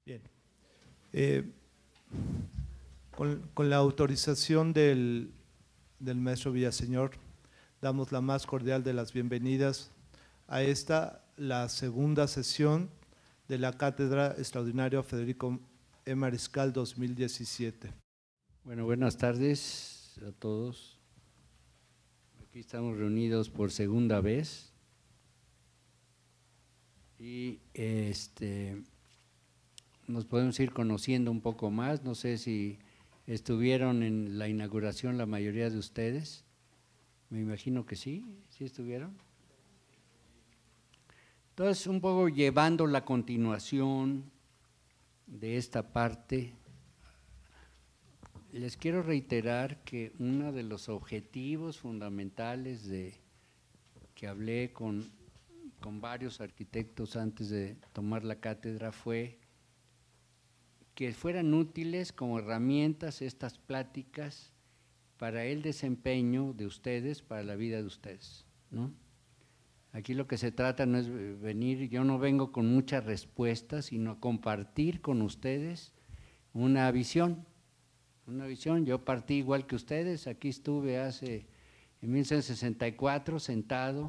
Bien. Eh, con la autorización del maestro Villaseñor, damos la más cordial de las bienvenidas a la segunda sesión de la Cátedra Extraordinaria Federico E. Mariscal 2017. Bueno, buenas tardes a todos. Aquí estamos reunidos por segunda vez y nos podemos ir conociendo un poco más. No sé si estuvieron en la inauguración la mayoría de ustedes. Me imagino que sí, ¿sí estuvieron? Entonces, un poco llevando la continuación de esta parte, les quiero reiterar que uno de los objetivos fundamentales que hablé con varios arquitectos antes de tomar la cátedra fue que fueran útiles como herramientas estas pláticas para el desempeño de ustedes, para la vida de ustedes, ¿no? Aquí lo que se trata no es venir, yo no vengo con muchas respuestas, sino a compartir con ustedes una visión. Yo partí igual que ustedes, aquí estuve en 1964 sentado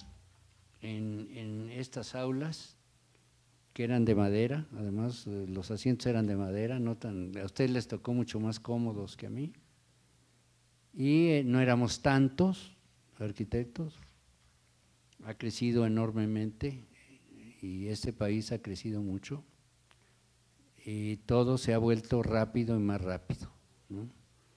en estas aulas que eran de madera, además los asientos eran de madera, a ustedes les tocó mucho más cómodos que a mí, y no éramos tantos arquitectos, ha crecido enormemente y este país ha crecido mucho y todo se ha vuelto rápido y más rápido, ¿no?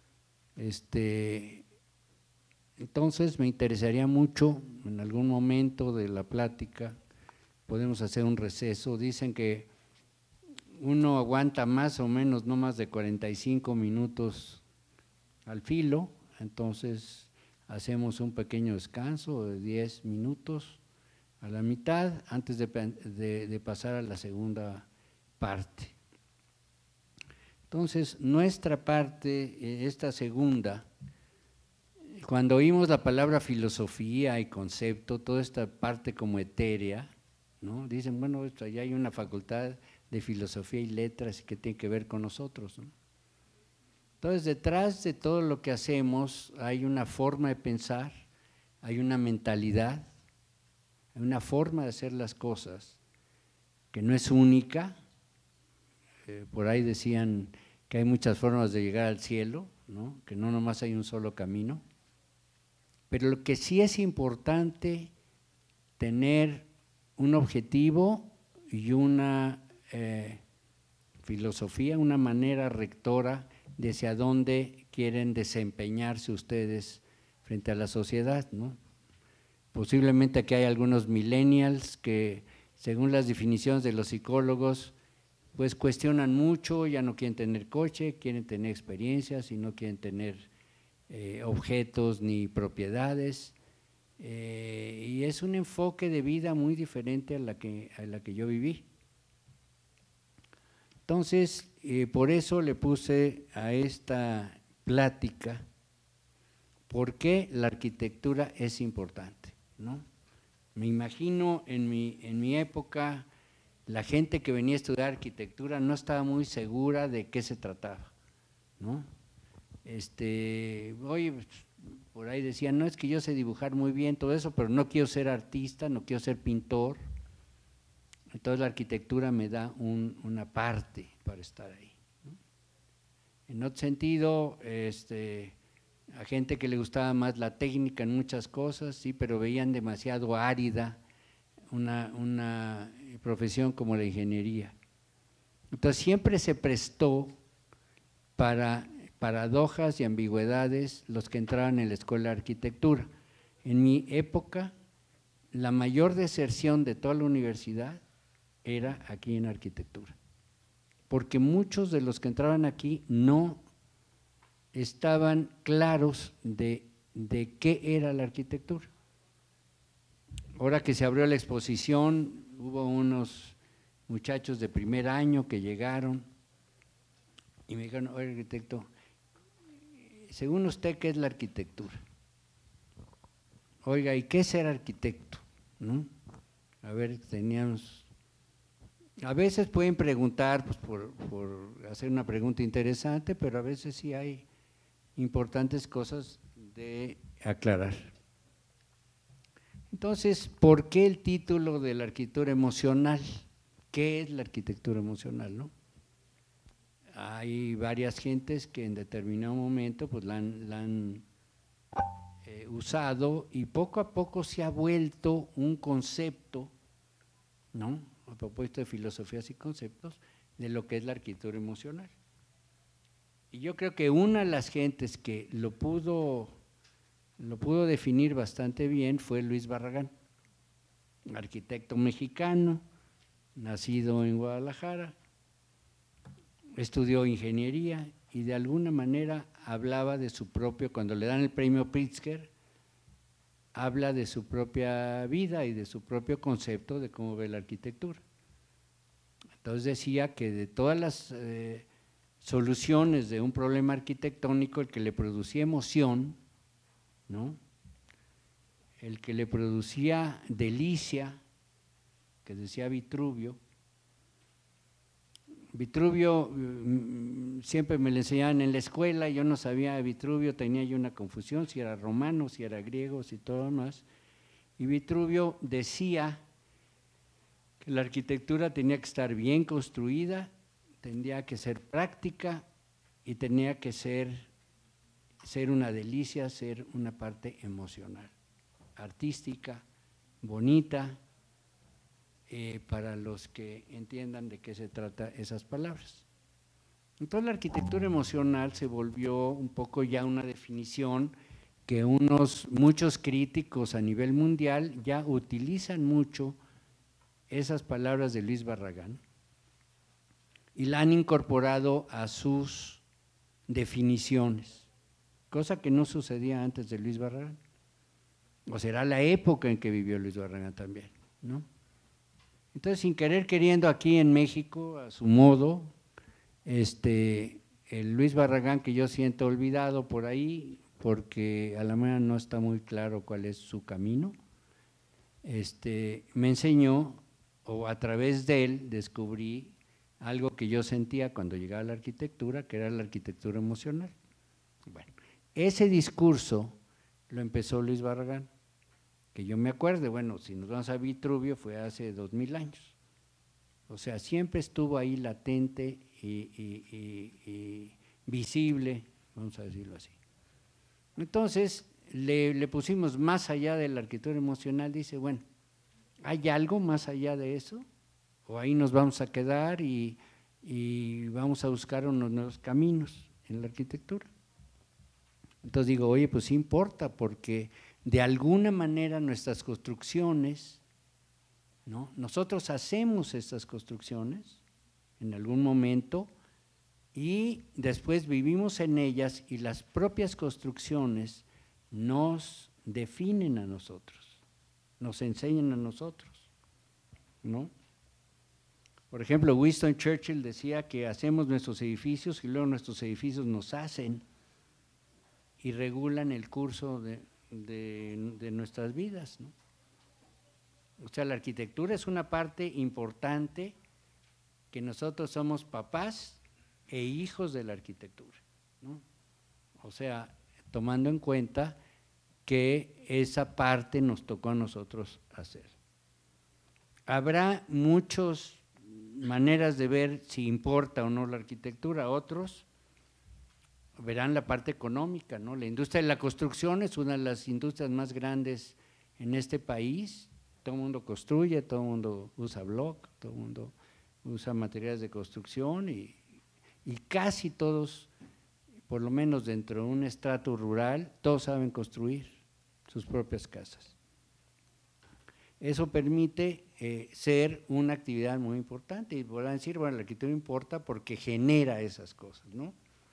Entonces me interesaría mucho en algún momento de la plática, podemos hacer un receso. Dicen que uno aguanta más o menos no más de 45 minutos al filo, entonces hacemos un pequeño descanso de 10 minutos a la mitad antes de pasar a la segunda parte. Entonces, nuestra parte, esta segunda, cuando oímos la palabra filosofía y concepto, toda esta parte como etérea, ¿no? Dicen, bueno, allá hay una facultad de filosofía y letras que tiene que ver con nosotros, ¿no? Entonces, detrás de todo lo que hacemos hay una forma de pensar, hay una mentalidad, hay una forma de hacer las cosas que no es única. Por ahí decían que hay muchas formas de llegar al cielo, ¿no? Que no nomás hay un solo camino. Pero lo que sí es importante tener un objetivo y una filosofía, una manera rectora de hacia dónde quieren desempeñarse ustedes frente a la sociedad, ¿no? Posiblemente aquí hay algunos millennials que, según las definiciones de los psicólogos, pues cuestionan mucho, ya no quieren tener coche, quieren tener experiencias y no quieren tener objetos ni propiedades, y es un enfoque de vida muy diferente a la que yo viví. Entonces, por eso le puse a esta plática por qué la arquitectura es importante, ¿no? Me imagino en mi época, la gente que venía a estudiar arquitectura no estaba muy segura de qué se trataba, ¿no? Oye, por ahí decían, no, es que yo sé dibujar muy bien, todo eso, pero no quiero ser artista, no quiero ser pintor. Entonces la arquitectura me da una parte para estar ahí, ¿no? En otro sentido, a gente que le gustaba más la técnica en muchas cosas, sí, pero veían demasiado árida una profesión como la ingeniería. Entonces siempre se prestó para paradojas y ambigüedades los que entraban en la escuela de arquitectura. En mi época, la mayor deserción de toda la universidad era aquí en arquitectura, porque muchos de los que entraban aquí no estaban claros de qué era la arquitectura. Ahora que se abrió la exposición, hubo unos muchachos de primer año que llegaron y me dijeron, oye, arquitecto, según usted, ¿qué es la arquitectura? Oiga, ¿y qué es ser arquitecto? ¿No? A ver, teníamos A veces pueden preguntar, pues por hacer una pregunta interesante, pero a veces sí hay importantes cosas de aclarar. Entonces, ¿por qué el título de la arquitectura emocional? ¿Qué es la arquitectura emocional, no? Hay varias gentes que en determinado momento pues, la han usado y poco a poco se ha vuelto un concepto, ¿no? A propósito de filosofías y conceptos, de lo que es la arquitectura emocional. Y yo creo que una de las gentes que lo pudo definir bastante bien fue Luis Barragán, arquitecto mexicano, nacido en Guadalajara, estudió ingeniería y de alguna manera hablaba de su propio, cuando le dan el premio Pritzker, habla de su propia vida y de su propio concepto de cómo ve la arquitectura. Entonces decía que de todas las soluciones de un problema arquitectónico, el que le producía emoción, ¿no? El que le producía delicia, que decía Vitruvio, siempre me lo enseñaban en la escuela, yo no sabía de Vitruvio, tenía yo una confusión, si era romano, si era griego, si todo lo más. Y Vitruvio decía que la arquitectura tenía que estar bien construida, tenía que ser práctica y tenía que ser una delicia, ser una parte emocional, artística, bonita, para los que entiendan de qué se trata esas palabras. Entonces la arquitectura emocional se volvió un poco ya una definición que muchos críticos a nivel mundial ya utilizan mucho esas palabras de Luis Barragán y la han incorporado a sus definiciones, cosa que no sucedía antes de Luis Barragán, o será la época en que vivió Luis Barragán también, ¿no? Entonces, sin querer queriendo, aquí en México, a su modo, el Luis Barragán, que yo siento olvidado por ahí, porque a la manera no está muy claro cuál es su camino, me enseñó, o a través de él descubrí algo que yo sentía cuando llegaba a la arquitectura, que era la arquitectura emocional. Bueno, ese discurso lo empezó Luis Barragán, que yo me acuerdo, bueno, si nos vamos a Vitruvio fue hace 2000 años, o sea, siempre estuvo ahí latente y visible, vamos a decirlo así. Entonces, le pusimos más allá de la arquitectura emocional, dice, bueno, ¿hay algo más allá de eso? ¿O ahí nos vamos a quedar y vamos a buscar unos nuevos caminos en la arquitectura? Entonces digo, oye, pues sí importa, porque de alguna manera nuestras construcciones, ¿no? Nosotros hacemos estas construcciones en algún momento y después vivimos en ellas y las propias construcciones nos definen a nosotros, nos enseñan a nosotros, ¿no? Por ejemplo, Winston Churchill decía que hacemos nuestros edificios y luego nuestros edificios nos hacen y regulan el curso de nuestras vidas, ¿no? O sea, la arquitectura es una parte importante que nosotros somos papás e hijos de la arquitectura, ¿no? O sea, tomando en cuenta que esa parte nos tocó a nosotros hacer. Habrá muchas maneras de ver si importa o no la arquitectura, otros verán la parte económica, ¿no? La industria de la construcción es una de las industrias más grandes en este país, todo el mundo construye, todo el mundo usa bloc, todo el mundo usa materiales de construcción y casi todos, por lo menos dentro de un estrato rural, todos saben construir sus propias casas. Eso permite ser una actividad muy importante y podrán decir, bueno, la arquitectura importa porque genera esas cosas, ¿no?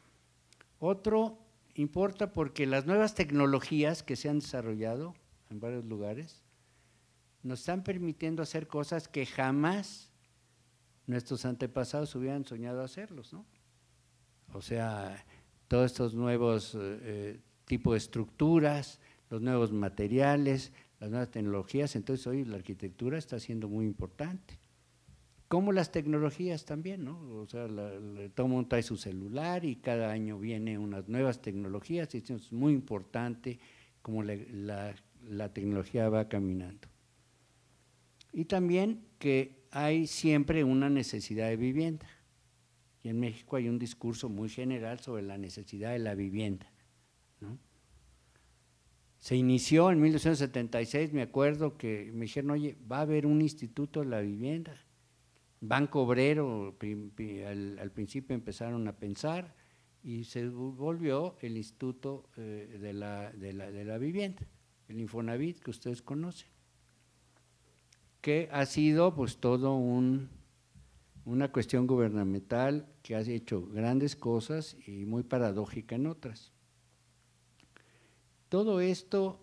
Otro importa porque las nuevas tecnologías que se han desarrollado en varios lugares nos están permitiendo hacer cosas que jamás nuestros antepasados hubieran soñado hacerlos, ¿no? O sea, todos estos nuevos tipos de estructuras, los nuevos materiales, las nuevas tecnologías, entonces hoy la arquitectura está siendo muy importante. Como las tecnologías también, ¿no? O sea, todo el mundo trae su celular y cada año vienen unas nuevas tecnologías y eso es muy importante como la tecnología va caminando. Y también que hay siempre una necesidad de vivienda. Y en México hay un discurso muy general sobre la necesidad de la vivienda, ¿no? Se inició en 1976, me acuerdo que me dijeron, oye, va a haber un instituto de la vivienda. Banco Obrero, al principio empezaron a pensar y se volvió el Instituto de la Vivienda, el Infonavit que ustedes conocen, que ha sido pues todo una cuestión gubernamental que ha hecho grandes cosas y muy paradójica en otras. Todo esto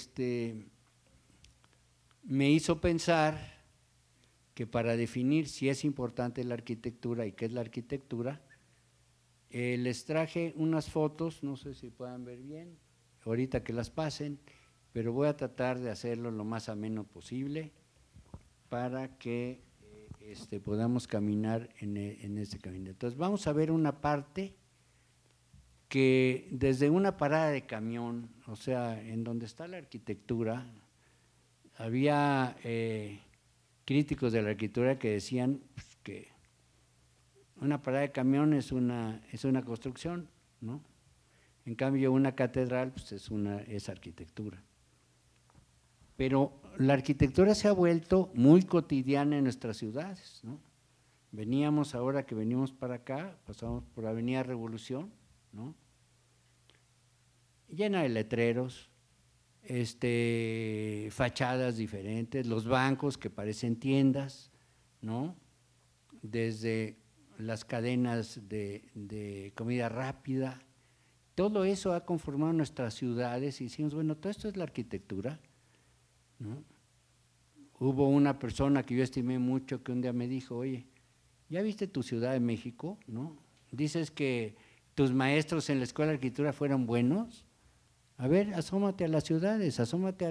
me hizo pensar que para definir si es importante la arquitectura y qué es la arquitectura, les traje unas fotos, no sé si puedan ver bien, ahorita que las pasen, pero voy a tratar de hacerlo lo más ameno posible para que podamos caminar en este camino. Entonces vamos a ver una parte que desde una parada de camión, o sea, en donde está la arquitectura, había críticos de la arquitectura que decían pues, que una parada de camión es una construcción, ¿no? En cambio, una catedral pues, es arquitectura. Pero la arquitectura se ha vuelto muy cotidiana en nuestras ciudades, ¿no? Veníamos, ahora que venimos para acá, pasamos por Avenida Revolución, ¿no? Llena de letreros, fachadas diferentes, los bancos que parecen tiendas, ¿no? Desde las cadenas de comida rápida, todo eso ha conformado nuestras ciudades y decimos, bueno, todo esto es la arquitectura, ¿no? Hubo una persona que yo estimé mucho que un día me dijo, oye, ¿ya viste tu Ciudad de México? ¿No? Dices que tus maestros en la escuela de arquitectura fueron buenos. A ver, asómate a las ciudades, asómate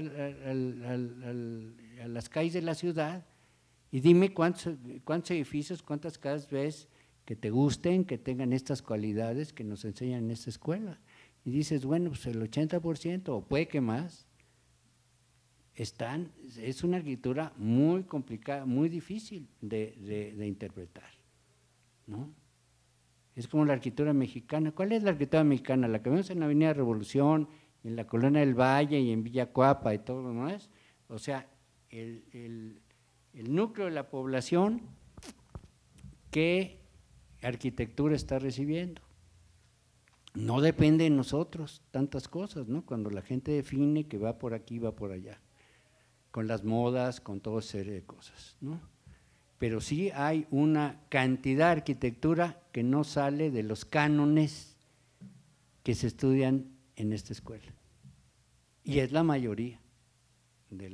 a las calles de la ciudad y dime cuántos edificios, cuántas casas ves que te gusten, que tengan estas cualidades que nos enseñan en esta escuela. Y dices, bueno, pues el 80% o puede que más, es una arquitectura muy complicada, muy difícil de interpretar, ¿no? Es como la arquitectura mexicana. ¿Cuál es la arquitectura mexicana? La que vemos en la Avenida Revolución, en la Colonia del Valle y en Villa Cuapa y todo lo demás. O sea, el núcleo de la población, ¿qué arquitectura está recibiendo? No depende de nosotros tantas cosas, ¿no? Cuando la gente define que va por aquí, va por allá, con las modas, con toda serie de cosas, ¿no? Pero sí hay una cantidad de arquitectura que no sale de los cánones que se estudian en esta escuela. Y es la mayoría de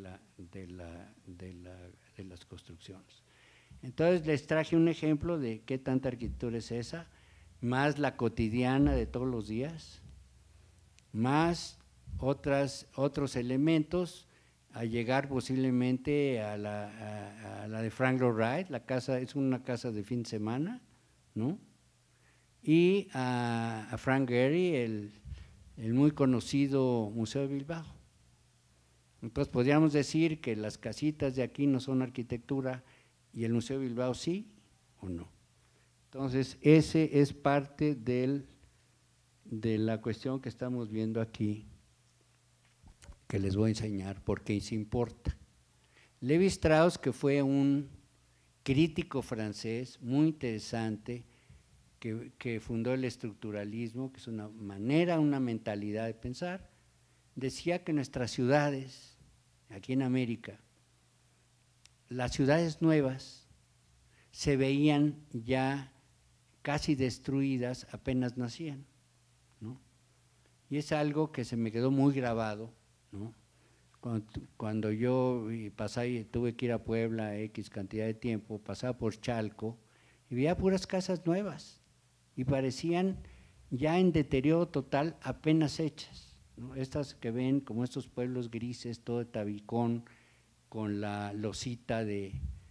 las construcciones. Entonces les traje un ejemplo de qué tanta arquitectura es esa, más la cotidiana de todos los días, más otros elementos, a llegar posiblemente a la de Frank Lloyd Wright, la casa es una casa de fin de semana, ¿no? Y a Frank Gehry, el muy conocido Museo de Bilbao. Entonces podríamos decir que las casitas de aquí no son arquitectura y el Museo de Bilbao sí o no. Entonces ese es parte de la cuestión que estamos viendo aquí, que les voy a enseñar por qué se importa. Levi Strauss, que fue un crítico francés muy interesante, que fundó el estructuralismo, que es una manera, una mentalidad de pensar, decía que nuestras ciudades, aquí en América, las ciudades nuevas se veían ya casi destruidas apenas nacían, ¿no? Y es algo que se me quedó muy grabado, ¿no? Cuando yo tuve que ir a Puebla X cantidad de tiempo, pasaba por Chalco y veía puras casas nuevas y parecían ya en deterioro total, apenas hechas, ¿no? Estas que ven como estos pueblos grises, todo de tabicón, con la losita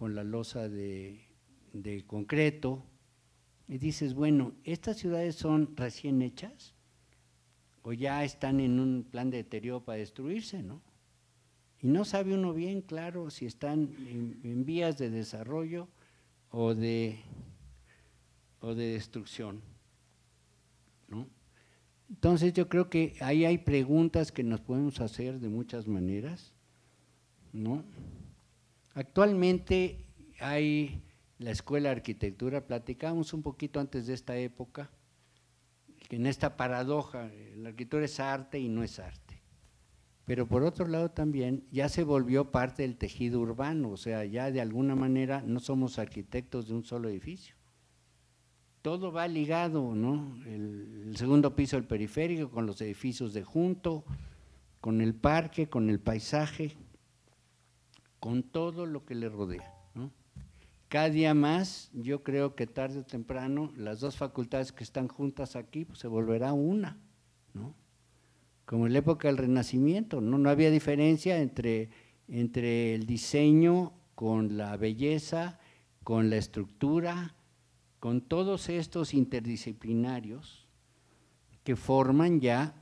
con la losa de concreto, y dices, bueno, ¿estas ciudades son recién hechas o ya están en un plan de deterioro para destruirse, no? Y no sabe uno bien, claro, si están en vías de desarrollo o de destrucción, ¿no? Entonces yo creo que ahí hay preguntas que nos podemos hacer de muchas maneras, ¿no? Actualmente hay la Escuela de Arquitectura, platicamos un poquito antes de esta época, que en esta paradoja, la arquitectura es arte y no es arte. Pero por otro lado también ya se volvió parte del tejido urbano, o sea, ya de alguna manera no somos arquitectos de un solo edificio. Todo va ligado, ¿no? El segundo piso del periférico con los edificios de junto, con el parque, con el paisaje, con todo lo que le rodea, ¿no? Cada día más, yo creo que tarde o temprano, las dos facultades que están juntas aquí, pues se volverá una, ¿no? Como en la época del Renacimiento, ¿no? No había diferencia entre el diseño con la belleza, con la estructura, con todos estos interdisciplinarios que forman ya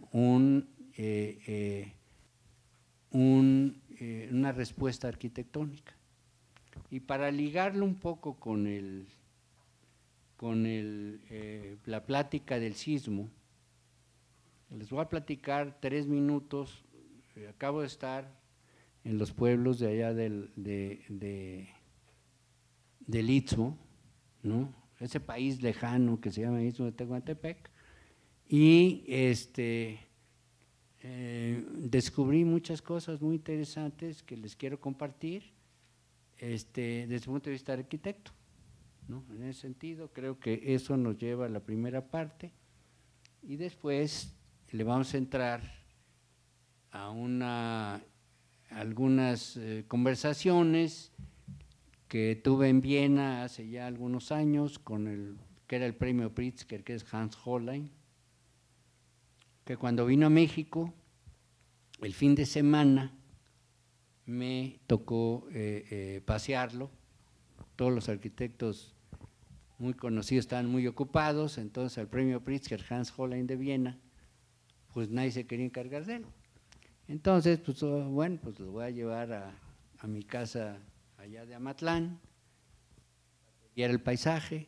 una respuesta arquitectónica. Y para ligarlo un poco con la plática del sismo, les voy a platicar 3 minutos. Acabo de estar en los pueblos de allá del Istmo, ¿no? Ese país lejano que se llama Istmo de Tehuantepec, y descubrí muchas cosas muy interesantes que les quiero compartir desde el punto de vista de arquitecto, ¿no? En ese sentido, creo que eso nos lleva a la primera parte y después le vamos a entrar a algunas conversaciones que tuve en Viena hace ya algunos años con que era el premio Pritzker, que es Hans Hollein, que cuando vino a México, el fin de semana, me tocó pasearlo. Todos los arquitectos muy conocidos estaban muy ocupados, entonces al premio Pritzker, Hans Hollein de Viena, pues nadie se quería encargar de él. Entonces, pues bueno, pues lo voy a llevar a mi casa allá de Amatlán, y era el paisaje,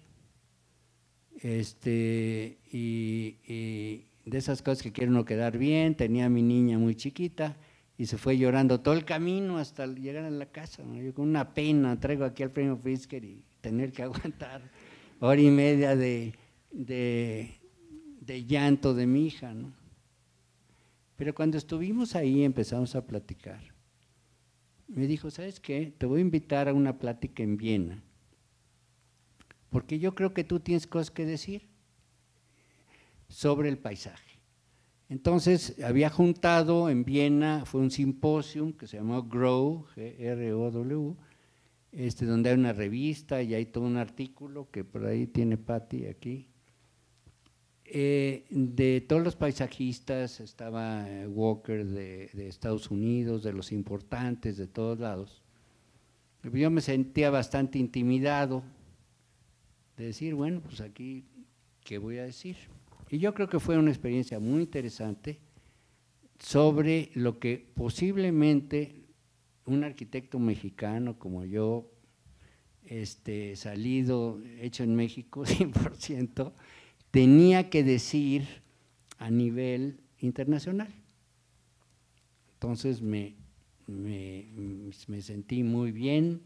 y de esas cosas que quiere uno quedar bien. Tenía a mi niña muy chiquita y se fue llorando todo el camino hasta llegar a la casa, ¿no? Yo con una pena traigo aquí al premio Pritzker y tener que aguantar hora y media de llanto de mi hija, ¿no? Pero cuando estuvimos ahí empezamos a platicar. Me dijo, ¿sabes qué? Te voy a invitar a una plática en Viena, porque yo creo que tú tienes cosas que decir sobre el paisaje. Entonces, había juntado en Viena, fue un simposio que se llamó GROW, G-R-O-W, donde hay una revista y hay todo un artículo que por ahí tiene Patti aquí, de todos los paisajistas. Estaba Walker de Estados Unidos, de los importantes, de todos lados. Yo me sentía bastante intimidado de decir, bueno, pues aquí, ¿qué voy a decir? Y yo creo que fue una experiencia muy interesante sobre lo que posiblemente un arquitecto mexicano como yo, salido, hecho en México 100%, tenía que decir a nivel internacional. Entonces me sentí muy bien.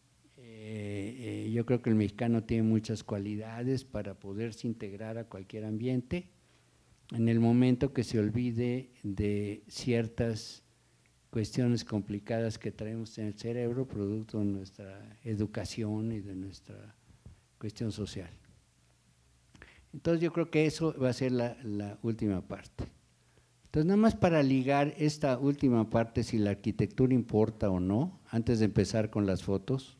Yo creo que el mexicano tiene muchas cualidades para poderse integrar a cualquier ambiente en el momento que se olvide de ciertas cuestiones complicadas que traemos en el cerebro, producto de nuestra educación y de nuestra cuestión social. Entonces yo creo que eso va a ser la última parte. Entonces nada más para ligar esta última parte, si la arquitectura importa o no, antes de empezar con las fotos.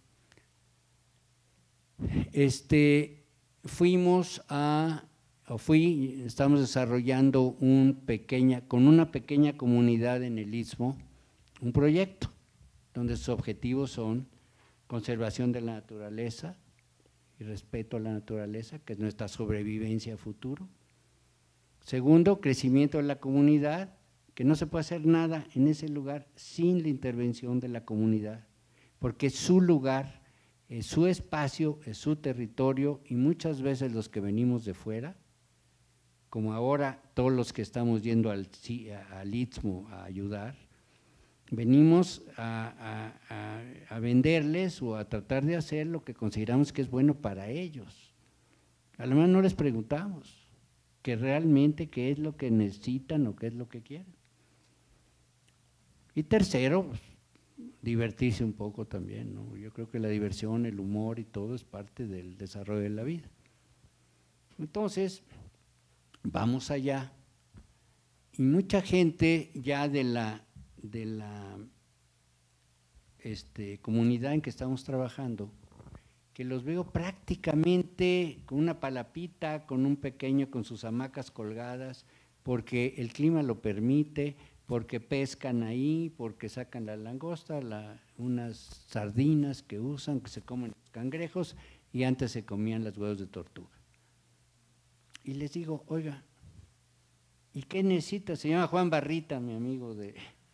Estamos desarrollando con una pequeña comunidad en el Istmo, un proyecto donde sus objetivos son conservación de la naturaleza y respeto a la naturaleza, que es nuestra sobrevivencia a futuro. Segundo, crecimiento de la comunidad, que no se puede hacer nada en ese lugar sin la intervención de la comunidad, porque es su lugar, es su espacio, es su territorio, y muchas veces los que venimos de fuera, como ahora todos los que estamos yendo al Istmo a ayudar, venimos a venderles o a tratar de hacer lo que consideramos que es bueno para ellos. A lo mejor no les preguntamos que realmente qué es lo que necesitan o qué es lo que quieren. Y tercero, pues, divertirse un poco también, ¿no? Yo creo que la diversión, el humor y todo es parte del desarrollo de la vida. Entonces, vamos allá, y mucha gente ya de la comunidad en que estamos trabajando, que los veo prácticamente con una palapita, con un pequeño, con sus hamacas colgadas, porque el clima lo permite, porque pescan ahí, porque sacan la langosta, unas sardinas que usan, que se comen cangrejos, y antes se comían los huevos de tortuga. Y les digo, oiga, ¿y qué necesita? Se llama Juan Barrita, mi amigo de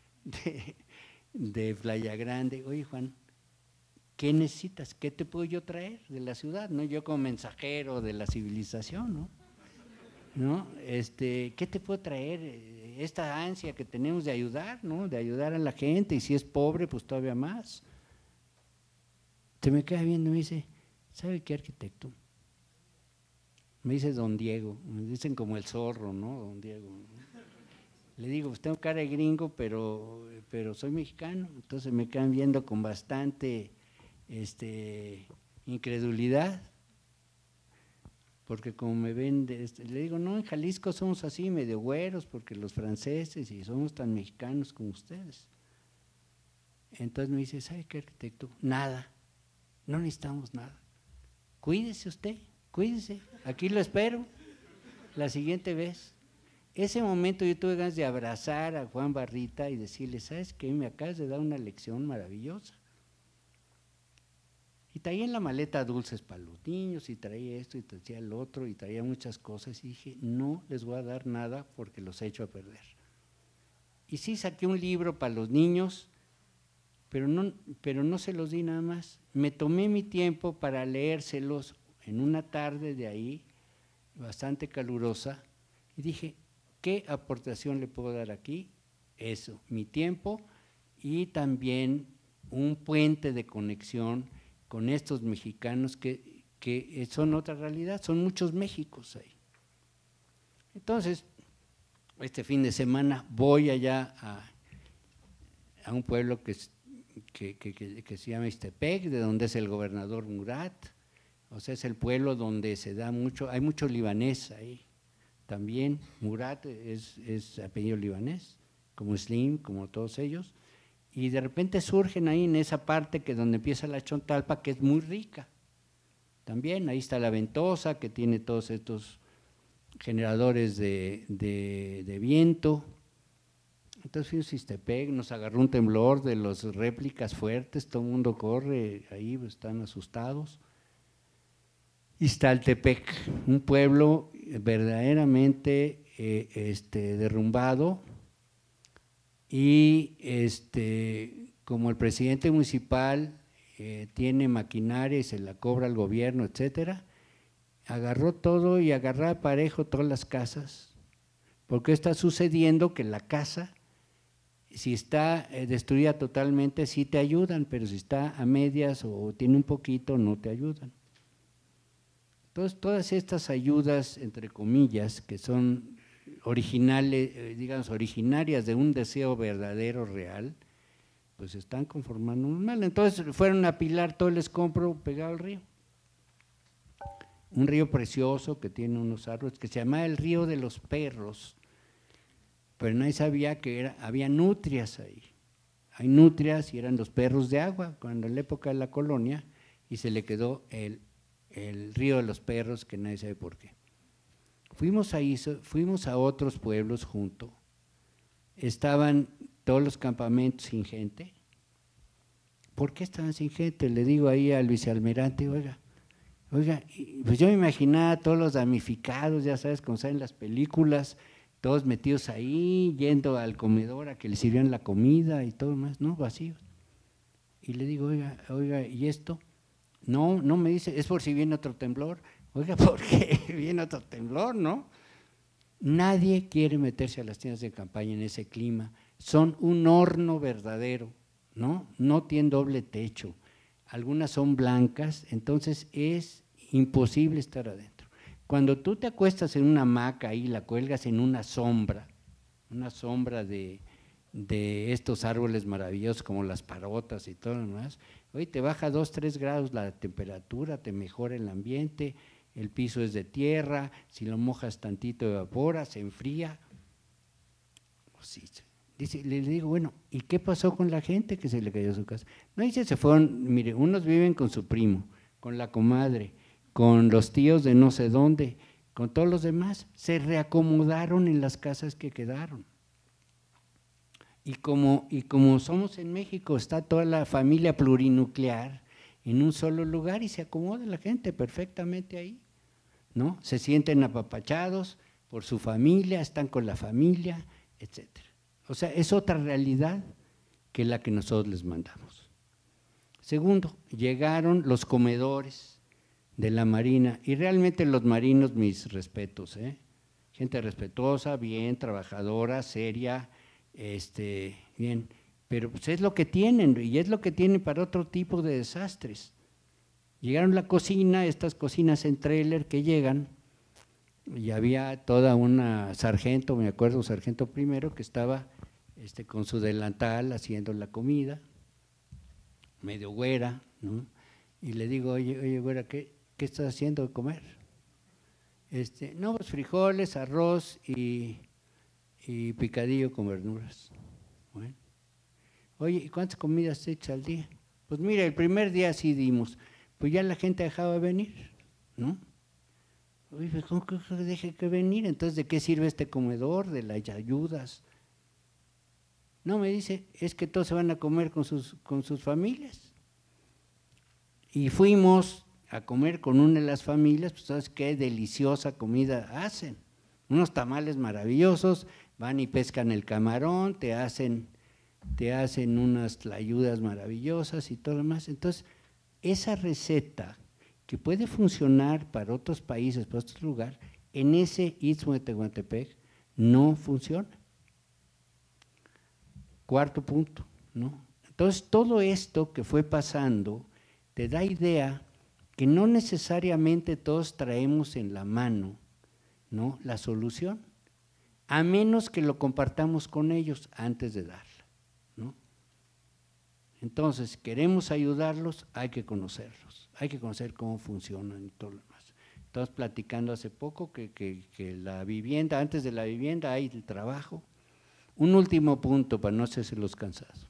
Playa Grande. Oye, Juan, ¿qué necesitas? ¿Qué te puedo yo traer de la ciudad? ¿No? Yo como mensajero de la civilización, ¿no? ¿Qué te puedo traer? Esta ansia que tenemos de ayudar, ¿no? De ayudar a la gente, y si es pobre, pues todavía más. Se me queda viendo y me dice, ¿sabe qué, arquitecto? Me dice don Diego, me dicen como el zorro, ¿no? Don Diego. Le digo, pues tengo cara de gringo, pero soy mexicano. Entonces me quedan viendo con bastante incredulidad, porque como me ven, le digo, no, en Jalisco somos así, medio güeros, porque los franceses, y somos tan mexicanos como ustedes. Entonces me dice, ¿sabe qué, arquitecto? Nada, no necesitamos nada. Cuídese usted, cuídese, aquí lo espero la siguiente vez. Ese momento yo tuve ganas de abrazar a Juan Barrita y decirle, ¿sabes qué? Me acabas de dar una lección maravillosa. Y traía en la maleta dulces para los niños, y traía esto, y traía el otro, y traía muchas cosas, y dije, no les voy a dar nada porque los he hecho a perder. Y sí saqué un libro para los niños, pero no se los di nada más. Me tomé mi tiempo para leérselos en una tarde de ahí, bastante calurosa, y dije, ¿qué aportación le puedo dar aquí? Eso, mi tiempo, y también un puente de conexión con estos mexicanos que son otra realidad, son muchos Méxicos ahí. Entonces, este fin de semana voy allá a un pueblo que se llama Ixtepec, de donde es el gobernador Murat. O sea, es el pueblo donde se da mucho, hay mucho libanés ahí también. Murat es apellido libanés, como Slim, como todos ellos. Y de repente surgen ahí en esa parte que donde empieza la Chontalpa, que es muy rica. También ahí está la Ventosa, que tiene todos estos generadores de viento. Entonces fuimos a Ixtepec, nos agarró un temblor de las réplicas fuertes, todo el mundo corre, ahí están asustados. Ixtaltepec, un pueblo verdaderamente derrumbado, y como el presidente municipal tiene maquinaria y se la cobra al gobierno, etcétera, agarró todo y agarraba parejo todas las casas, porque está sucediendo que la casa, si está destruida totalmente, sí te ayudan, pero si está a medias o tiene un poquito, no te ayudan. Entonces, todas estas ayudas, entre comillas, que son originales, digamos, originarias de un deseo verdadero, real, pues están conformando un mal. Entonces fueron a apilar todo el escombro pegado al río. Un río precioso que tiene unos árboles, que se llama el Río de los Perros, pero nadie sabía que había nutrias ahí. Hay nutrias y eran los perros de agua, cuando en la época de la colonia, y se le quedó el Río de los Perros, que nadie sabe por qué. Fuimos a otros pueblos juntos, estaban todos los campamentos sin gente, ¿por qué estaban sin gente? Le digo ahí al vicealmirante, oiga, pues yo me imaginaba a todos los damnificados, ya sabes, como salen las películas, todos metidos ahí, yendo al comedor a que les sirvieran la comida y todo más, no, vacíos. Y le digo, oiga, ¿y esto? No, me dice, es por si viene otro temblor. Oiga, ¿por qué viene otro temblor, no? Nadie quiere meterse a las tiendas de campaña en ese clima, son un horno verdadero, ¿no? No tienen doble techo, algunas son blancas, entonces es imposible estar adentro. Cuando tú te acuestas en una hamaca y la cuelgas en una sombra de estos árboles maravillosos como las parotas y todo lo demás, hoy te baja 2, 3 grados la temperatura, te mejora el ambiente, el piso es de tierra, si lo mojas tantito evapora, se enfría. Pues sí, le digo, bueno, ¿y qué pasó con la gente que se le cayó su casa? No, dice, se fueron, mire, unos viven con su primo, con la comadre, con los tíos de no sé dónde, con todos los demás, se reacomodaron en las casas que quedaron. Y como somos en México, está toda la familia plurinuclear en un solo lugar y se acomoda la gente perfectamente ahí, ¿no? Se sienten apapachados por su familia, están con la familia, etcétera. O sea, es otra realidad que la que nosotros les mandamos. Segundo, llegaron los comedores de la Marina y realmente los marinos, mis respetos, gente respetuosa, bien, trabajadora, seria, bien, pero pues es lo que tienen y es lo que tienen para otro tipo de desastres. Llegaron a la cocina, estas cocinas en tráiler que llegan, y había toda una sargento, me acuerdo, un sargento primero que estaba con su delantal haciendo la comida, medio güera, ¿no? Y le digo, oye güera, ¿qué estás haciendo de comer? No, pues frijoles, arroz y picadillo con verduras. Bueno. Oye, ¿y cuántas comidas te echas al día? Pues mira, el primer día sí dimos, pues ya la gente dejaba de venir, ¿no? Oye, ¿cómo que deje que venir? Entonces, ¿de qué sirve este comedor? De las ayudas. No, me dice, es que todos se van a comer con sus familias. Y fuimos a comer con una de las familias, pues sabes qué deliciosa comida hacen. Unos tamales maravillosos, van y pescan el camarón, te hacen unas tlayudas maravillosas y todo lo demás. Entonces, esa receta que puede funcionar para otros países, para otros lugares, en ese Istmo de Tehuantepec no funciona. Cuarto punto, ¿no? Entonces, todo esto que fue pasando te da idea que no necesariamente todos traemos en la mano, ¿no?, la solución, a menos que lo compartamos con ellos antes de darla, ¿no? Entonces, queremos ayudarlos, hay que conocerlos, hay que conocer cómo funcionan y todo lo demás. Estamos platicando hace poco que la vivienda, antes de la vivienda hay el trabajo. Un último punto para no hacerse los cansados.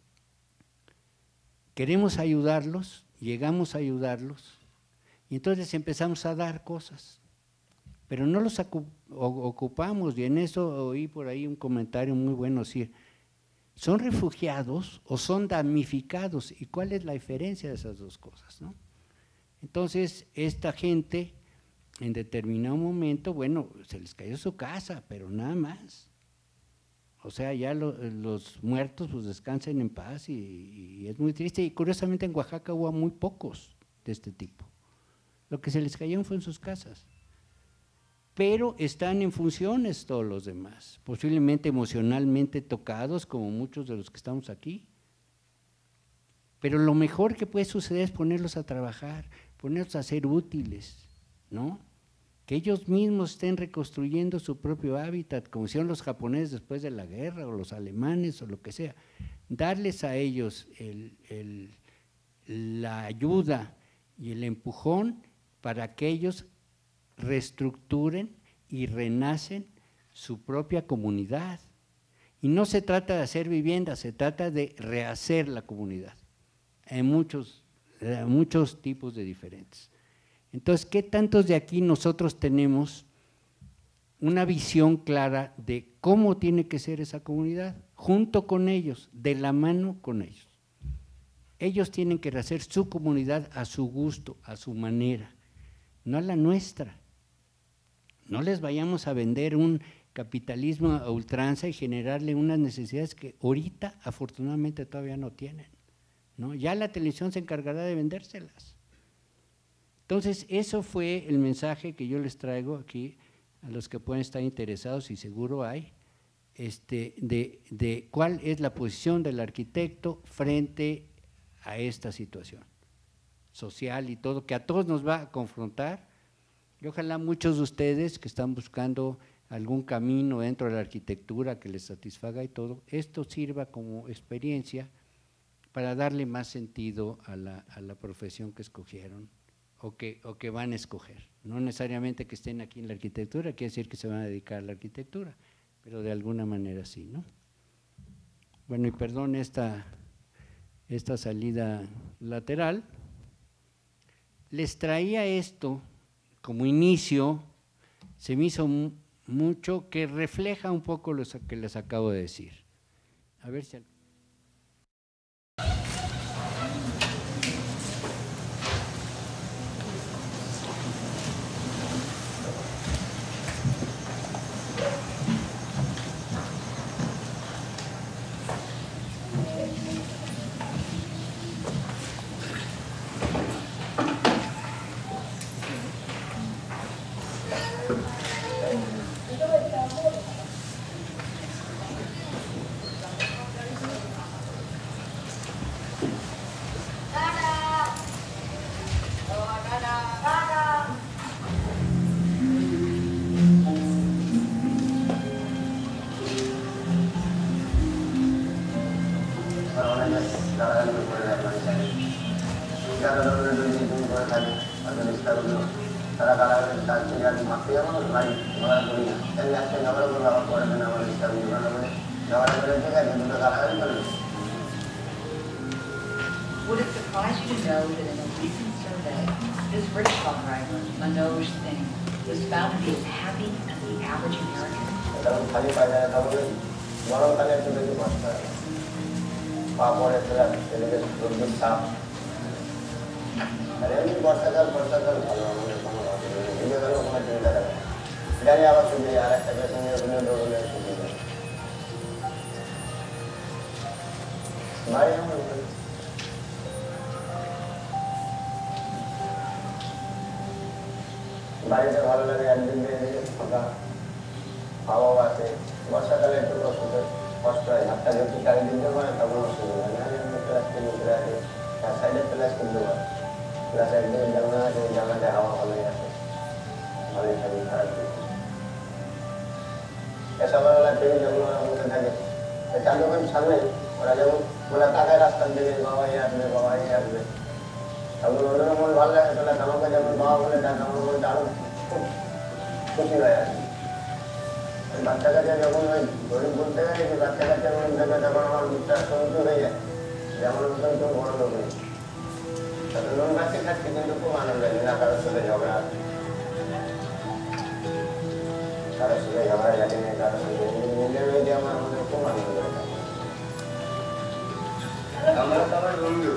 Queremos ayudarlos, llegamos a ayudarlos y entonces empezamos a dar cosas, pero no los ocupamos, y en eso oí por ahí un comentario muy bueno, decir, ¿son refugiados o son damnificados? ¿Y cuál es la diferencia de esas dos cosas, no? Entonces, esta gente en determinado momento, bueno, se les cayó su casa, pero nada más. O sea, ya los muertos pues descansen en paz y es muy triste. Y curiosamente en Oaxaca hubo muy pocos de este tipo. Lo que se les cayó fue en sus casas. Pero están en funciones todos los demás, posiblemente emocionalmente tocados como muchos de los que estamos aquí. Pero lo mejor que puede suceder es ponerlos a trabajar, ponerlos a ser útiles, ¿no? Que ellos mismos estén reconstruyendo su propio hábitat, como hicieron los japoneses después de la guerra, o los alemanes, o lo que sea. Darles a ellos la ayuda y el empujón para que ellos reestructuren y renacen su propia comunidad. Y no se trata de hacer viviendas, se trata de rehacer la comunidad, en muchos tipos de diferentes. Entonces, ¿qué tantos de aquí nosotros tenemos una visión clara de cómo tiene que ser esa comunidad, junto con ellos, de la mano con ellos? ellos tienen que hacer su comunidad a su gusto, a su manera, no a la nuestra. No les vayamos a vender un capitalismo a ultranza y generarle unas necesidades que ahorita afortunadamente todavía no tienen, ¿no? Ya la televisión se encargará de vendérselas. Entonces, eso fue el mensaje que yo les traigo aquí a los que pueden estar interesados, y seguro hay, de cuál es la posición del arquitecto frente a esta situación social y todo, que a todos nos va a confrontar, y ojalá muchos de ustedes que están buscando algún camino dentro de la arquitectura que les satisfaga y todo, esto sirva como experiencia para darle más sentido a la profesión que escogieron o que van a escoger. No necesariamente que estén aquí en la arquitectura, quiere decir que se van a dedicar a la arquitectura, pero de alguna manera sí, ¿no? Bueno, y perdón esta salida lateral. Les traía esto como inicio, se me hizo mucho, que refleja un poco lo que les acabo de decir. A ver si… Would it surprise you to know that in a recent survey, this British songwriter, Manoj Singh, was found to be as happy as the average American? বাড়িতে ভালো লাগে একদিন ফাঁকা হাওয়া আছে, বর্ষাকালে একটু কষ্ট হয়, ঝাপটা ঝুঁকি চারিদিন পারে তখন অসুবিধা হয়। তার সাইডে প্লাস কিনতে পারে, প্লাস একদিন জানলা আছে, ওই জানলাতে হাওয়া ভালোই আছে, ভালোই থাকে, খারাপ সকালবেলা টিভি যেগুলো বসে থাকে চার দোকান সামনে, ওরা যেমন ওরা তাকায় রাস্তার দিকে, বাবা এই আসবে, বাবা এই আসবে, তখন ওদেরও মন ভালো লাগে, তাহলে আমাকে যখন বাবা বলে ডাক আমার মনটা আরো খুব খুশি হয় আর কি। বাচ্চা কাচ্চা যখন ওই গরিব বলতে গেলে যে বাচ্চা কাচ্চা মন থাকে, তখন আমার মুখটা সন্তুষ্ট হয়ে যায় যে আমার মতন কেউ বড় লোক নেই। তখন লোন গাছে থাকছে কিন্তু খুব আনন্দ লাগে না, কারোর সাথে ঝগড়া, কারোর সাথে ঝগড়া লাগে নেই, কারোর সাথে মিলে মিলে আমার মনে খুব আনন্দ লাগে। আমরা সবাই বন্ধু।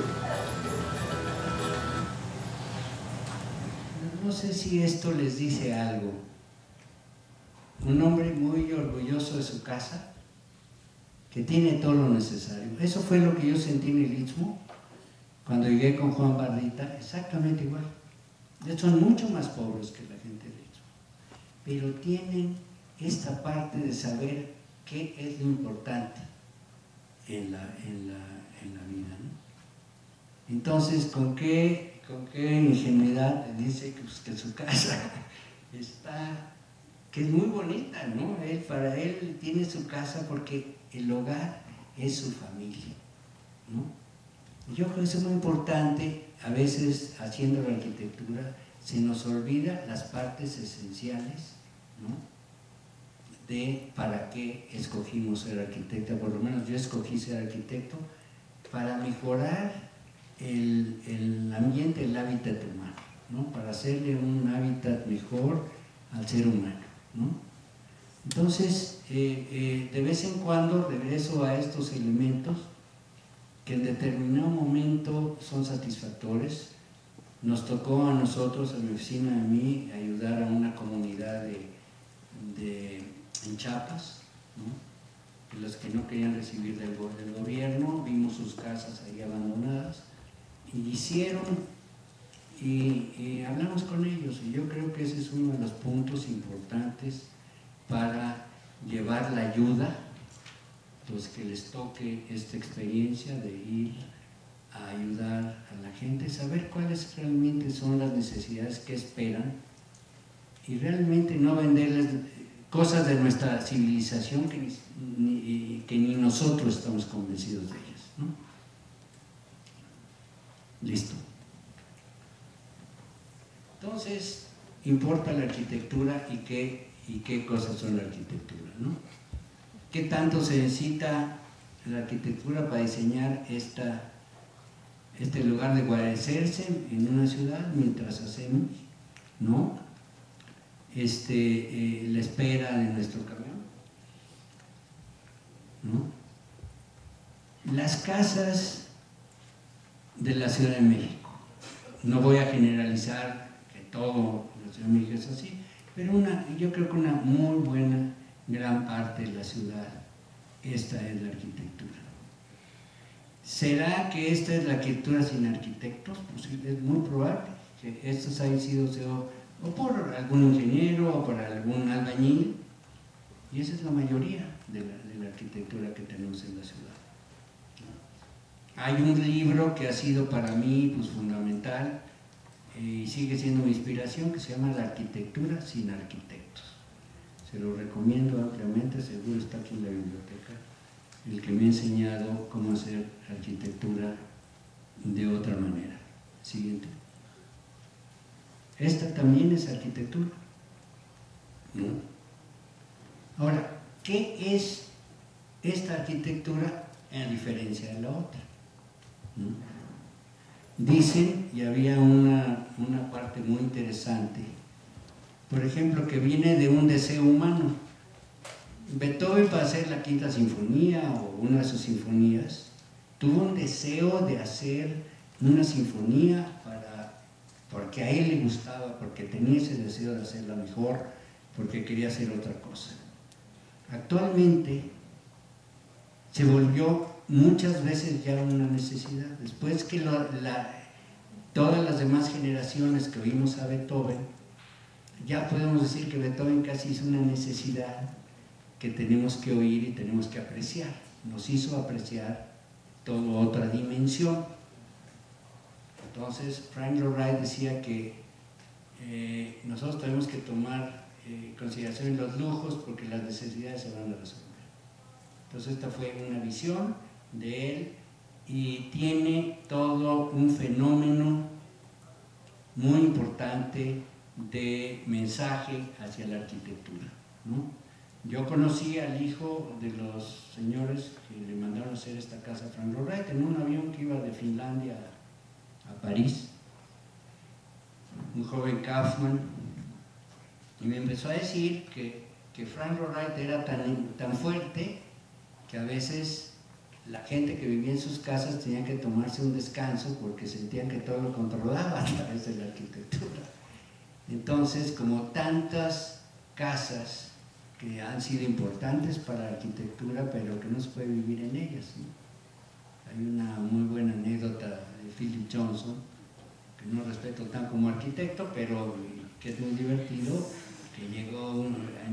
No sé si esto les dice algo. Un hombre muy orgulloso de su casa, que tiene todo lo necesario. Eso fue lo que yo sentí en el Istmo cuando llegué con Juan Barrita, exactamente igual. Ellos son mucho más pobres que la gente del Istmo, pero tienen esta parte de saber qué es lo importante en la vida, ¿no? Entonces, ¿con qué ingenuidad dice que su casa está, que es muy bonita, ¿no? Para él tiene su casa porque el hogar es su familia, ¿no? Yo creo que eso es muy importante. A veces haciendo la arquitectura se nos olvida las partes esenciales, ¿no? De para qué escogimos ser arquitecta. Por lo menos yo escogí ser arquitecto para mejorar el ambiente, el hábitat humano, ¿no? Para hacerle un hábitat mejor al ser humano, ¿no? Entonces, de vez en cuando regreso a estos elementos que en determinado momento son satisfactorios. Nos tocó a nosotros, a mi oficina, a mí, ayudar a una comunidad en Chiapas, ¿no? Los que no querían recibir del gobierno, vimos sus casas ahí abandonadas, y hablamos con ellos, y yo creo que ese es uno de los puntos importantes para llevar la ayuda, pues que les toque esta experiencia de ir a ayudar a la gente, saber cuáles realmente son las necesidades que esperan y realmente no venderles cosas de nuestra civilización que ni nosotros estamos convencidos de ellas, ¿no? Listo. Entonces, importa la arquitectura y qué cosas son la arquitectura, ¿no? ¿Qué tanto se necesita la arquitectura para diseñar este lugar de guarecerse en una ciudad mientras hacemos, ¿no? La espera de nuestro camión, ¿no? Las casas de la Ciudad de México, no voy a generalizar que todo la Ciudad de México es así, pero yo creo que una muy buena gran parte de la ciudad, esta es la arquitectura. ¿Será que esta es la arquitectura sin arquitectos? Pues es muy probable que estos hayan sido o por algún ingeniero o por algún albañil, y esa es la mayoría de la arquitectura que tenemos en la ciudad. Hay un libro que ha sido para mí pues, fundamental y sigue siendo mi inspiración, que se llama La arquitectura sin arquitectos. Se lo recomiendo ampliamente, seguro está aquí en la biblioteca, el que me ha enseñado cómo hacer arquitectura de otra manera. Siguiente. Esta también es arquitectura, ¿no? Ahora, ¿qué es esta arquitectura a diferencia de la otra? ¿No? Dicen, y había una parte muy interesante, por ejemplo, que viene de un deseo humano. Beethoven, para hacer la Quinta Sinfonía o una de sus sinfonías, tuvo un deseo de hacer una sinfonía porque a él le gustaba, porque tenía ese deseo de hacerla mejor, porque quería hacer otra cosa. Actualmente se volvió muchas veces ya una necesidad. Después que todas las demás generaciones que oímos a Beethoven, ya podemos decir que Beethoven casi es una necesidad que tenemos que oír y tenemos que apreciar. Nos hizo apreciar toda otra dimensión. Entonces, Frank Lloyd Wright decía que nosotros tenemos que tomar en consideración los lujos porque las necesidades se van a resolver. Entonces, esta fue una visión de él y tiene todo un fenómeno muy importante de mensaje hacia la arquitectura, ¿no? Yo conocí al hijo de los señores que le mandaron a hacer esta casa a Frank Lloyd Wright en un avión que iba de Finlandia a París, un joven Kaufman, y me empezó a decir que Frank Lloyd Wright era tan fuerte que a veces la gente que vivía en sus casas tenía que tomarse un descanso porque sentían que todo lo controlaba a través de la arquitectura. Entonces, como tantas casas que han sido importantes para la arquitectura, pero que no se puede vivir en ellas, ¿no? Hay una muy buena anécdota de Philip Johnson, que no respeto tan como arquitecto, pero que es muy divertido, que llegó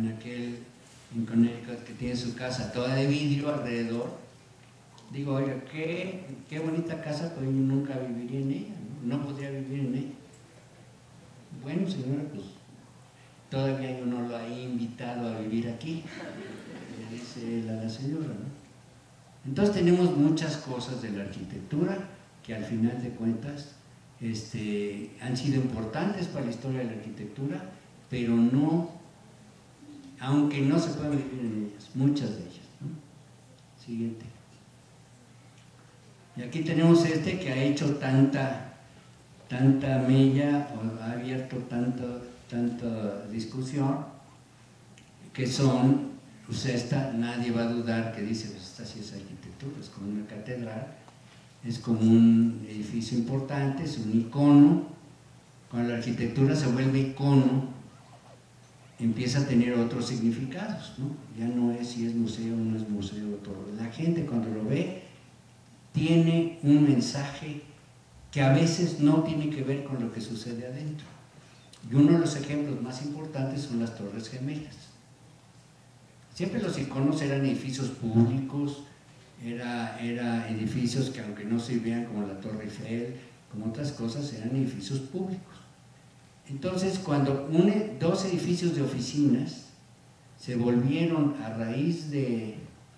en Connecticut, que tiene su casa toda de vidrio alrededor. Digo, oiga, qué bonita casa, pero yo nunca viviría en ella, no podría vivir en ella. Bueno, señora, pues todavía yo no lo he invitado a vivir aquí, le dice él a la señora, ¿no? Entonces tenemos muchas cosas de la arquitectura que al final de cuentas han sido importantes para la historia de la arquitectura, pero no, aunque no se pueden vivir en ellas, muchas de ellas, ¿no? Siguiente. Y aquí tenemos que ha hecho tanta mella, o ha abierto tanta discusión, que son, pues nadie va a dudar que dice, pues esta sí es arquitectura, es como una catedral, es como un edificio importante, es un icono. Cuando la arquitectura se vuelve icono, empieza a tener otros significados, ¿no? Ya no es si es museo o no es museo, todo. La gente cuando lo ve tiene un mensaje que a veces no tiene que ver con lo que sucede adentro. Y uno de los ejemplos más importantes son las Torres Gemelas. Siempre los iconos eran edificios públicos, era edificios que aunque no se vean como la Torre Eiffel, como otras cosas, eran edificios públicos. Entonces, cuando dos edificios de oficinas se volvieron a raíz del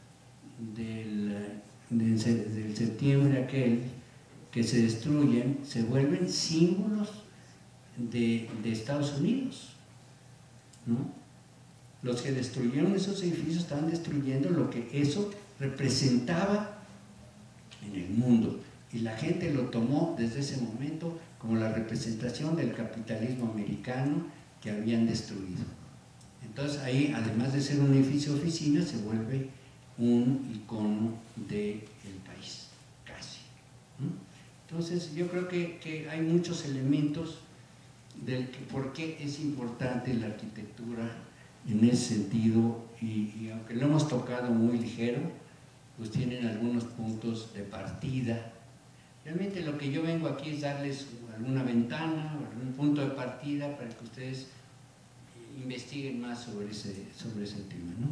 septiembre aquel, que se destruyen, se vuelven símbolos de Estados Unidos, ¿no? Los que destruyeron esos edificios estaban destruyendo lo que eso representaba en el mundo, y la gente lo tomó desde ese momento como la representación del capitalismo americano que habían destruido. Entonces ahí, además de ser un edificio de oficina, se vuelve un icono del país, casi, ¿no? Entonces yo creo que hay muchos elementos del que por qué es importante la arquitectura en ese sentido, y aunque lo hemos tocado muy ligero, pues tienen algunos puntos de partida. Realmente lo que yo vengo aquí es darles alguna ventana, algún punto de partida para que ustedes investiguen más sobre ese tema, ¿no?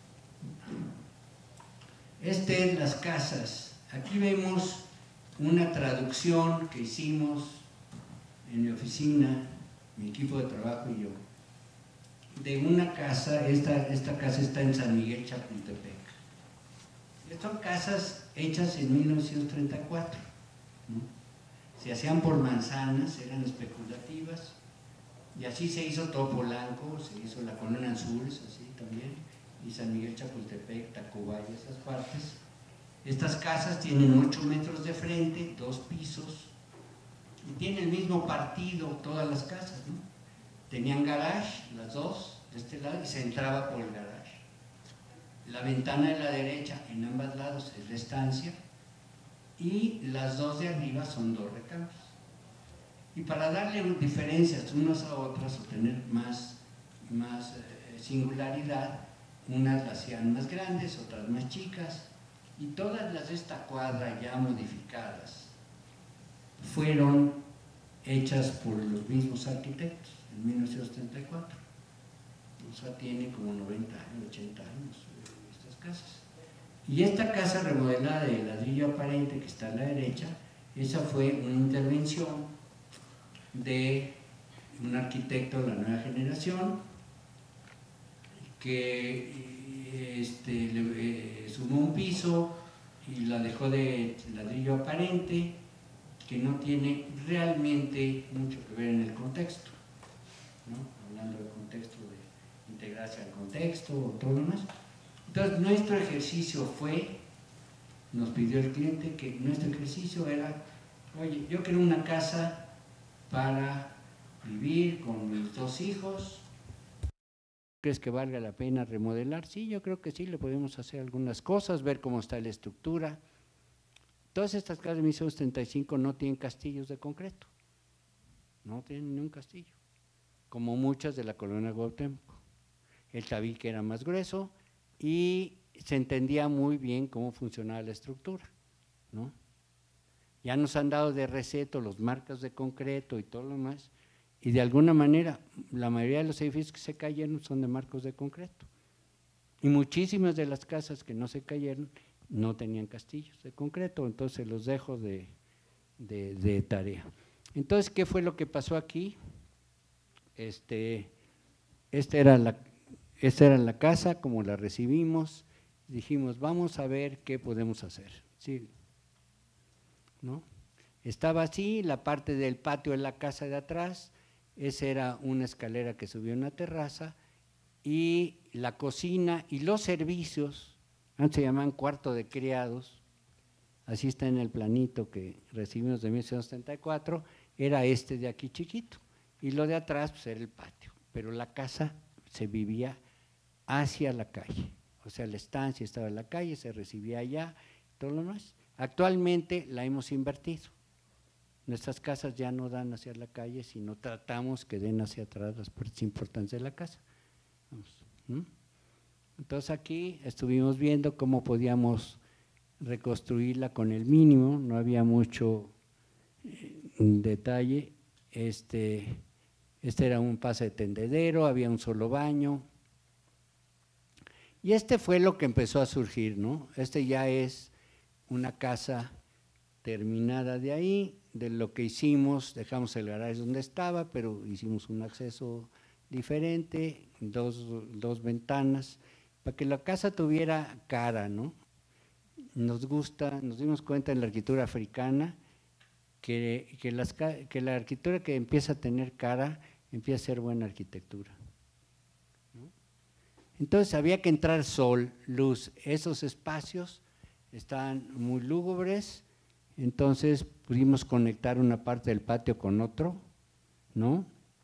Las casas. Aquí vemos una traducción que hicimos en mi oficina, mi equipo de trabajo y yo, de una casa. Esta casa está en San Miguel, Chapultepec. Son casas hechas en 1934, ¿no? Se hacían por manzanas, eran especulativas, y así se hizo todo Polanco, se hizo la Colonia Anzures, así también, y San Miguel, Chapultepec, Tacubaya, esas partes. Estas casas tienen 8 metros de frente, 2 pisos, y tienen el mismo partido todas las casas, ¿no? Tenían garage, las dos, de este lado, y se entraba por el garage. La ventana de la derecha, en ambos lados, es la estancia, y las dos de arriba son 2 recámaras. Y para darle diferencias unas a otras, o tener más singularidad, unas las hacían más grandes, otras más chicas, y todas las de esta cuadra ya modificadas fueron hechas por los mismos arquitectos en 1974. O sea, tiene como 90 años, 80 años estas casas. Y esta casa remodelada de ladrillo aparente que está a la derecha, esa fue una intervención de un arquitecto de la nueva generación que sumó un piso y la dejó de ladrillo aparente, que no tiene realmente mucho que ver en el contexto, ¿no? Hablando del contexto, de integrarse al contexto o todo lo demás. Entonces nuestro ejercicio fue, nos pidió el cliente que nuestro ejercicio era, oye, yo quiero una casa para vivir con mis 2 hijos. ¿Crees que valga la pena remodelar? Sí, yo creo que sí, le podemos hacer algunas cosas, ver cómo está la estructura. Todas estas casas de 1935 no tienen castillos de concreto, no tienen ni un castillo, como muchas de la colonia Cuauhtémoc. El tabique era más grueso y se entendía muy bien cómo funcionaba la estructura, ¿no? Ya nos han dado de receto los marcos de concreto y todo lo demás, y de alguna manera la mayoría de los edificios que se cayeron son de marcos de concreto, y muchísimas de las casas que no se cayeron no tenían castillos de concreto, entonces los dejo de tarea. Entonces, ¿qué fue lo que pasó aquí? Esta era la casa, como la recibimos, dijimos, vamos a ver qué podemos hacer, ¿sí? ¿No? Estaba así, la parte del patio de la casa de atrás, esa era una escalera que subía a una terraza, y la cocina y los servicios, antes se llamaban cuarto de criados, así está en el planito que recibimos de 1974, era de aquí chiquito, y lo de atrás pues era el patio, pero la casa se vivía hacia la calle, o sea la estancia estaba en la calle, se recibía allá, todo lo demás. Actualmente la hemos invertido. Nuestras casas ya no dan hacia la calle, sino tratamos que den hacia atrás las partes importantes de la casa. Vamos, ¿no? Entonces aquí estuvimos viendo cómo podíamos reconstruirla con el mínimo, no había mucho detalle. Este era un pase de tendedero, había un solo baño. Y este fue lo que empezó a surgir, ¿no? Este ya es una casa terminada de ahí, de lo que hicimos, dejamos el garaje donde estaba, pero hicimos un acceso diferente, dos ventanas, para que la casa tuviera cara, ¿no? Nos dimos cuenta en la arquitectura africana que la arquitectura que empieza a tener cara, empieza a ser buena arquitectura, ¿no? Entonces había que entrar sol, luz, esos espacios estaban muy lúgubres, entonces pudimos conectar una parte del patio con otro, ¿no?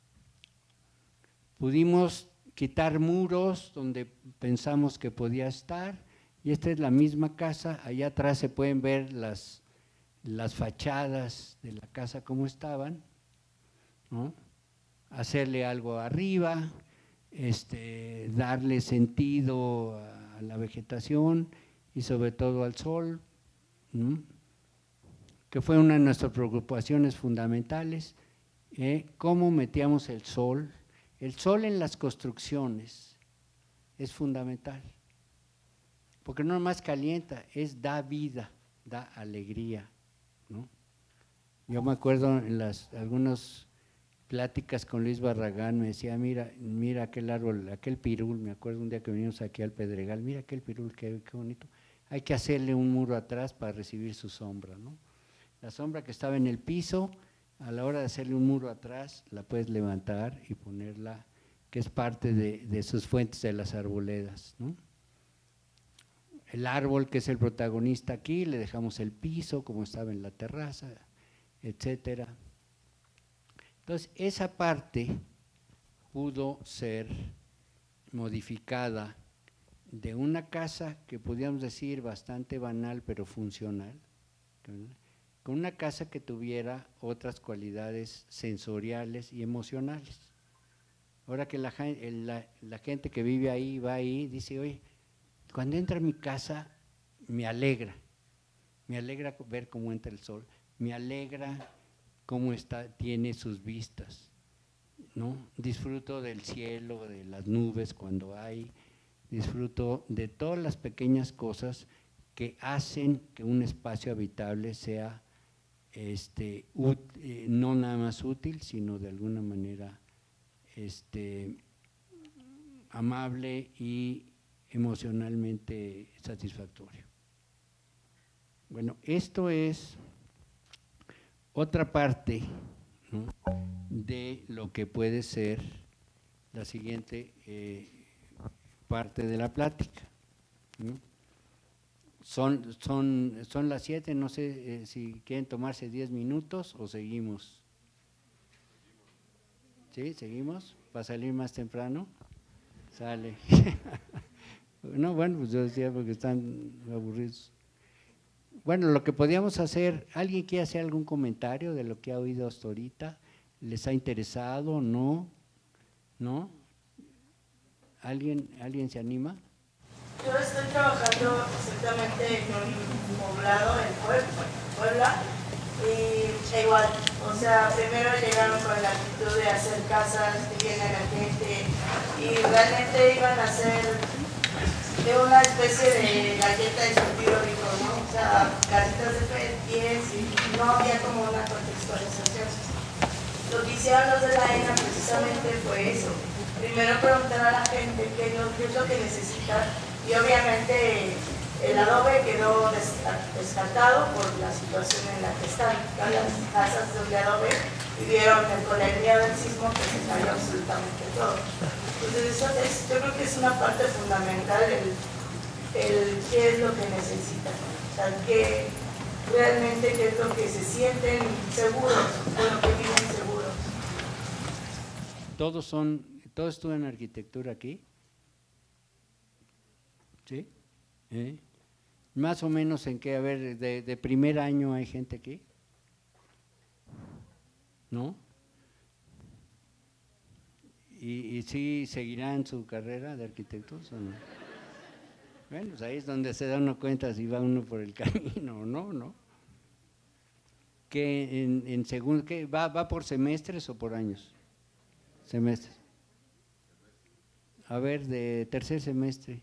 Pudimos quitar muros donde pensamos que podía estar, y esta es la misma casa. Allá atrás se pueden ver las fachadas de la casa como estaban, ¿no? Hacerle algo arriba, darle sentido a la vegetación y sobre todo al sol, ¿no? Que fue una de nuestras preocupaciones fundamentales, cómo metíamos el sol. El sol en las construcciones es fundamental, porque no nomás calienta, da vida, da alegría, ¿no? Yo me acuerdo en algunas pláticas con Luis Barragán, me decía, mira aquel árbol, aquel pirul, me acuerdo un día que venimos aquí al Pedregal, mira aquel pirul, qué bonito, hay que hacerle un muro atrás para recibir su sombra, ¿no? La sombra que estaba en el piso, a la hora de hacerle un muro atrás, la puedes levantar y ponerla, que es parte de sus fuentes de las arboledas, ¿no? El árbol, que es el protagonista aquí, le dejamos el piso como estaba en la terraza, etcétera. Entonces, esa parte pudo ser modificada de una casa que podríamos decir bastante banal pero funcional, con una casa que tuviera otras cualidades sensoriales y emocionales. Ahora que la gente que vive ahí, va ahí, dice, oye, cuando entra a mi casa me alegra ver cómo entra el sol, me alegra cómo tiene sus vistas, ¿no? Disfruto del cielo, de las nubes cuando hay, disfruto de todas las pequeñas cosas que hacen que un espacio habitable sea no nada más útil, sino de alguna manera amable y emocionalmente satisfactorio. Bueno, esto es otra parte, ¿no?, de lo que puede ser la siguiente parte de la plática, ¿no? Son las 7, no sé si quieren tomarse 10 minutos o seguimos. ¿Sí? ¿Seguimos? ¿Para salir más temprano? Sale. No, bueno, pues yo decía porque están aburridos. Bueno, lo que podíamos hacer, ¿alguien quiere hacer algún comentario de lo que ha oído hasta ahorita? ¿Les ha interesado? ¿No? ¿No? ¿Alguien se anima? Yo estoy trabajando exactamente en un poblado en Puebla, y igual, o sea, primero llegaron con la actitud de hacer casas que viene la gente y realmente iban a hacer de una especie de galleta de sentido rico, ¿no? O sea, casitas de pies y no había como una contextualización. Lo que hicieron los de la ENA precisamente fue eso. Primero preguntar a la gente qué es lo que necesita. Y obviamente el adobe quedó descartado por la situación en la que están. Todas las casas de adobe vivieron con el miedo del sismo que se cayó absolutamente todo. Entonces yo creo que es una parte fundamental el qué es lo que necesitan. O sea, realmente qué es lo que se sienten seguros, con lo que viven seguros. ¿Todos estudian arquitectura aquí? ¿Sí? Más o menos en qué, a ver, de primer año hay gente aquí, ¿no? ¿Y sí seguirán su carrera de arquitectos o no? Bueno, pues ahí es donde se da uno cuenta si va uno por el camino o no, ¿no? ¿Qué en segundo, qué, va por semestres o por años? Semestres. A ver, de tercer semestre.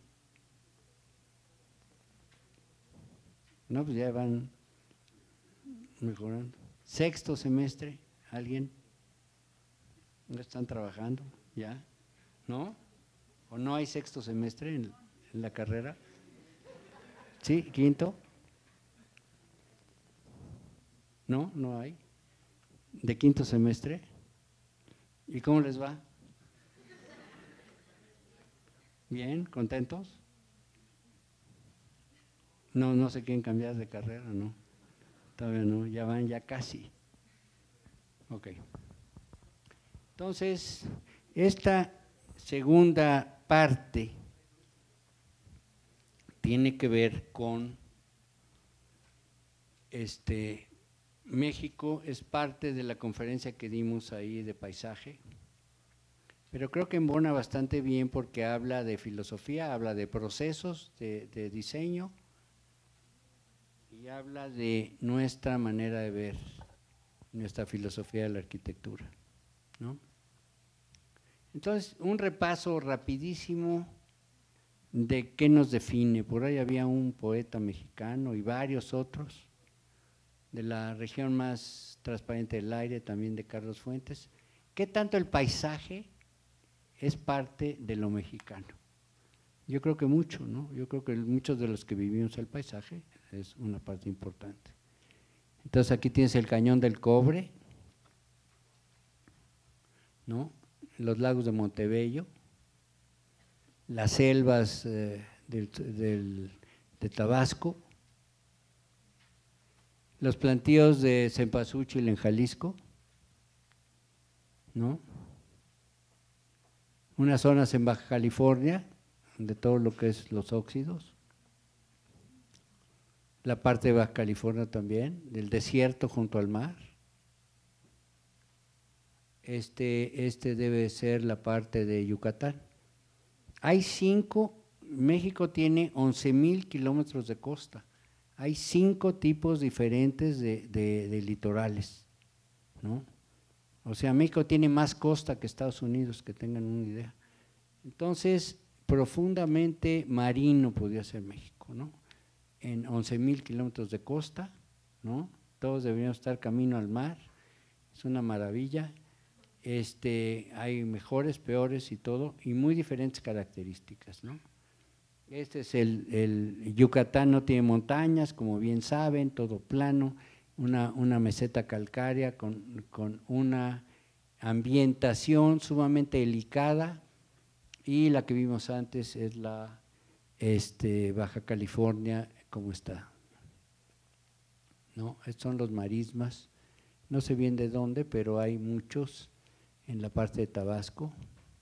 No, pues ya van mejorando. Sexto semestre, ¿alguien? ¿No están trabajando ya? ¿No? ¿O no hay sexto semestre en la carrera? ¿Sí? ¿Quinto? No, no hay. ¿De quinto semestre? ¿Y cómo les va? ¿Bien? ¿Contentos? No se quieren cambiar de carrera, ¿no? Todavía no, ya van, ya casi. Ok. Entonces, esta segunda parte tiene que ver con México es parte de la conferencia que dimos ahí de paisaje, pero creo que embona bastante bien porque habla de filosofía, habla de procesos de diseño y habla de nuestra manera de ver, nuestra filosofía de la arquitectura, ¿no? Entonces, un repaso rapidísimo de qué nos define. Por ahí había un poeta mexicano y varios otros, de la región más transparente del aire, también de Carlos Fuentes. ¿Qué tanto el paisaje es parte de lo mexicano? Yo creo que mucho, ¿no? Yo creo que muchos de los que vivimos el paisaje es una parte importante. Entonces aquí tienes el Cañón del Cobre, ¿no? Los lagos de Montebello, las selvas de Tabasco, los plantíos de Cempasúchil en Jalisco, ¿no? Unas zonas en Baja California, de todo lo que es los óxidos, la parte de Baja California también, del desierto junto al mar. Este debe ser la parte de Yucatán. Hay 5, México tiene 11,000 kilómetros de costa. Hay 5 tipos diferentes de litorales, ¿no? O sea, México tiene más costa que Estados Unidos, que tengan una idea. Entonces, profundamente marino podría ser México, ¿no? En 11,000 kilómetros de costa, ¿no? Todos deberíamos estar camino al mar, es una maravilla. Hay mejores, peores y todo, y muy diferentes características, ¿no? Este es el Yucatán, no tiene montañas, como bien saben, todo plano, una meseta calcárea con una ambientación sumamente delicada, y la que vimos antes es la Baja California, como está, ¿no? Estos son los marismas, no sé bien de dónde, pero hay muchos en la parte de Tabasco.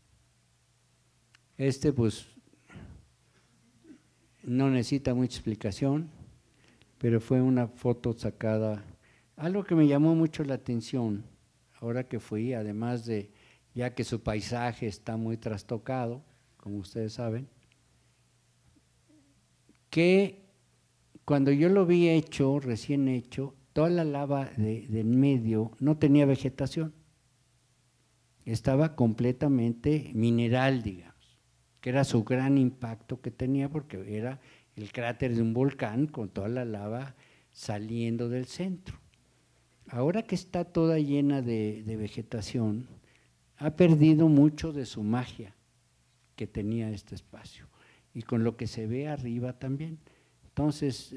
Pues no necesita mucha explicación, pero fue una foto sacada. Algo que me llamó mucho la atención ahora que fui, además de ya que su paisaje está muy trastocado, como ustedes saben, que cuando yo lo vi hecho, recién hecho, toda la lava de en medio no tenía vegetación, estaba completamente mineral, digamos, que era su gran impacto que tenía porque era el cráter de un volcán con toda la lava saliendo del centro. Ahora que está toda llena de vegetación, ha perdido mucho de su magia que tenía este espacio, y con lo que se ve arriba también. Entonces,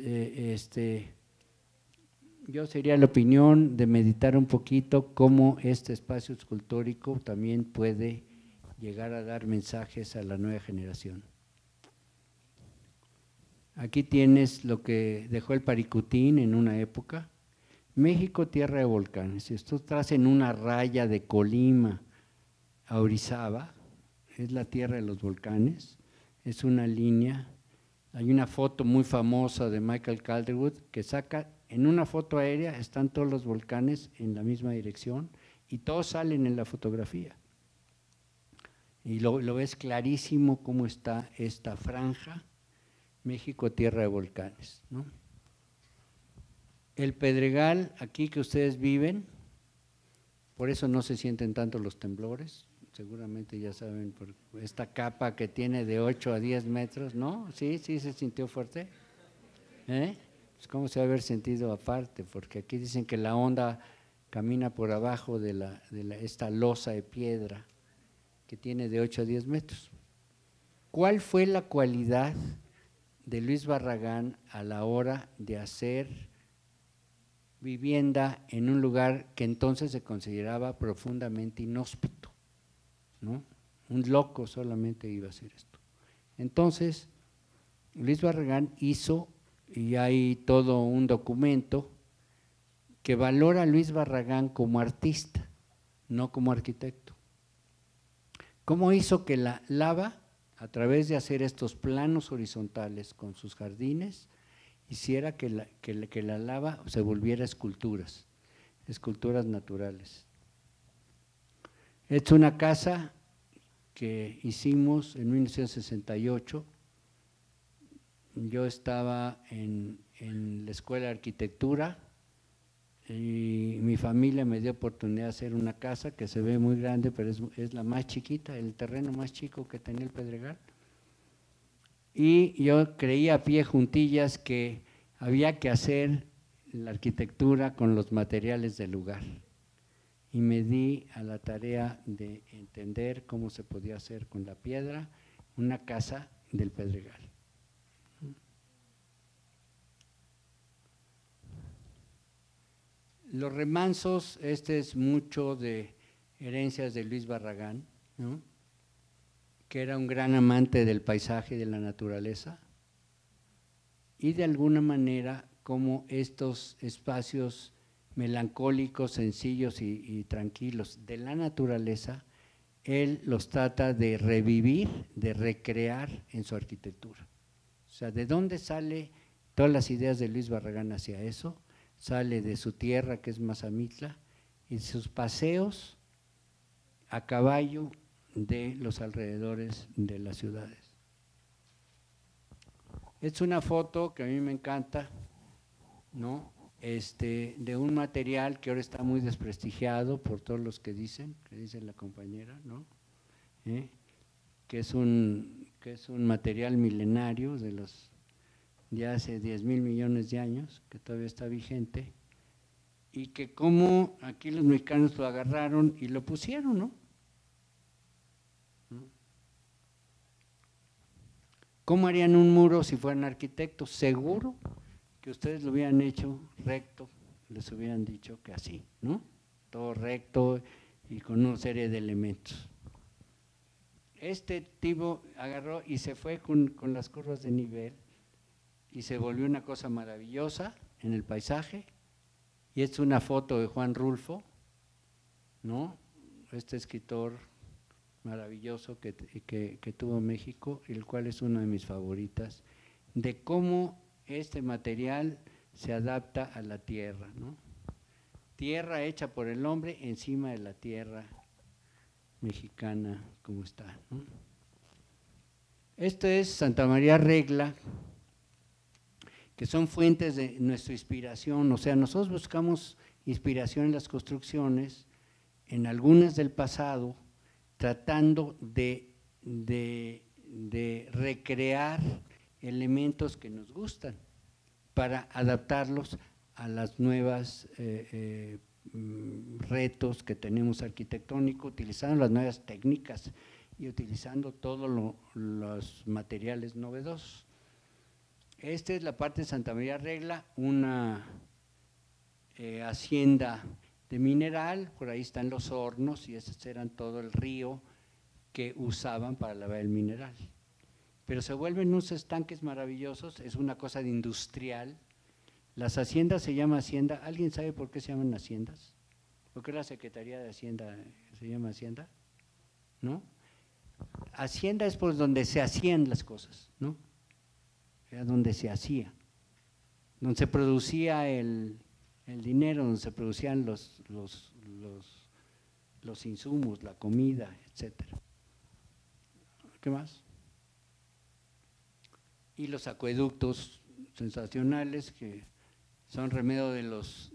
yo sería la opinión de meditar un poquito cómo este espacio escultórico también puede llegar a dar mensajes a la nueva generación. Aquí tienes lo que dejó el Paricutín en una época. México, tierra de volcanes. Si tú estás en una raya de Colima a Orizaba, es la tierra de los volcanes, es una línea Hay una foto muy famosa de Michael Calderwood que saca, en una foto aérea están todos los volcanes en la misma dirección y todos salen en la fotografía. Y lo ves clarísimo cómo está esta franja, México, tierra de volcanes, ¿no? El Pedregal, aquí que ustedes viven, por eso no se sienten tanto los temblores, seguramente ya saben, por esta capa que tiene de 8 a 10 metros, ¿no? Sí, sí se sintió fuerte. Pues cómo se va a haber sentido aparte, porque aquí dicen que la onda camina por abajo de esta losa de piedra que tiene de 8 a 10 metros. ¿Cuál fue la cualidad de Luis Barragán a la hora de hacer vivienda en un lugar que entonces se consideraba profundamente inhóspito, ¿no? Un loco solamente iba a hacer esto. Entonces, Luis Barragán hizo, y hay todo un documento que valora a Luis Barragán como artista, no como arquitecto. ¿Cómo hizo que la lava, a través de hacer estos planos horizontales con sus jardines, hiciera que la lava se volviera esculturas naturales? Es una casa que hicimos en 1968. Yo estaba en la escuela de arquitectura y mi familia me dio oportunidad de hacer una casa que se ve muy grande, pero es la más chiquita, el terreno más chico que tenía el Pedregal. Y yo creía a pie juntillas que había que hacer la arquitectura con los materiales del lugar. Y me di a la tarea de entender cómo se podía hacer con la piedra una casa del Pedregal. Los remansos, este es mucho de herencias de Luis Barragán, ¿no? Que era un gran amante del paisaje y de la naturaleza, y de alguna manera como estos espacios melancólicos, sencillos y tranquilos de la naturaleza, él los trata de revivir, de recrear en su arquitectura. O sea, ¿de dónde sale todas las ideas de Luis Barragán hacia eso? Sale de su tierra, que es Mazamitla, y de sus paseos a caballo de los alrededores de las ciudades. Es una foto que a mí me encanta, ¿no? De un material que ahora está muy desprestigiado por todos los que dice la compañera, ¿no? Que es un material milenario de hace 10,000 millones de años, que todavía está vigente, y que como aquí los mexicanos lo agarraron y lo pusieron, ¿no? ¿Cómo harían un muro si fueran arquitectos? Seguro que ustedes lo hubieran hecho recto, les hubieran dicho que así, ¿no? Todo recto y con una serie de elementos. Este tipo agarró y se fue con las curvas de nivel y se volvió una cosa maravillosa en el paisaje. Y es una foto de Juan Rulfo, ¿no? Este escritor maravilloso que tuvo México, el cual es una de mis favoritas, de cómo este material se adapta a la tierra, ¿no? Tierra hecha por el hombre encima de la tierra mexicana, como está, ¿no? Esto es Santa María Regla, que son fuentes de nuestra inspiración. O sea, nosotros buscamos inspiración en las construcciones, en algunas del pasado, tratando de recrear elementos que nos gustan para adaptarlos a las nuevas retos que tenemos arquitectónicos, utilizando las nuevas técnicas y utilizando todos los materiales novedosos. Esta es la parte de Santa María Regla, una hacienda de mineral, por ahí están los hornos y esos eran todo el río que usaban para lavar el mineral. Pero se vuelven unos estanques maravillosos, es una cosa de industrial. Las haciendas se llaman hacienda. ¿Alguien sabe por qué se llaman haciendas? ¿Por qué la Secretaría de Hacienda se llama hacienda? ¿No? Hacienda es por donde se hacían las cosas, ¿no? era donde se hacía, donde se producía el dinero, donde se producían los insumos, la comida, etcétera. ¿Qué más? Y los acueductos sensacionales que son remedio de los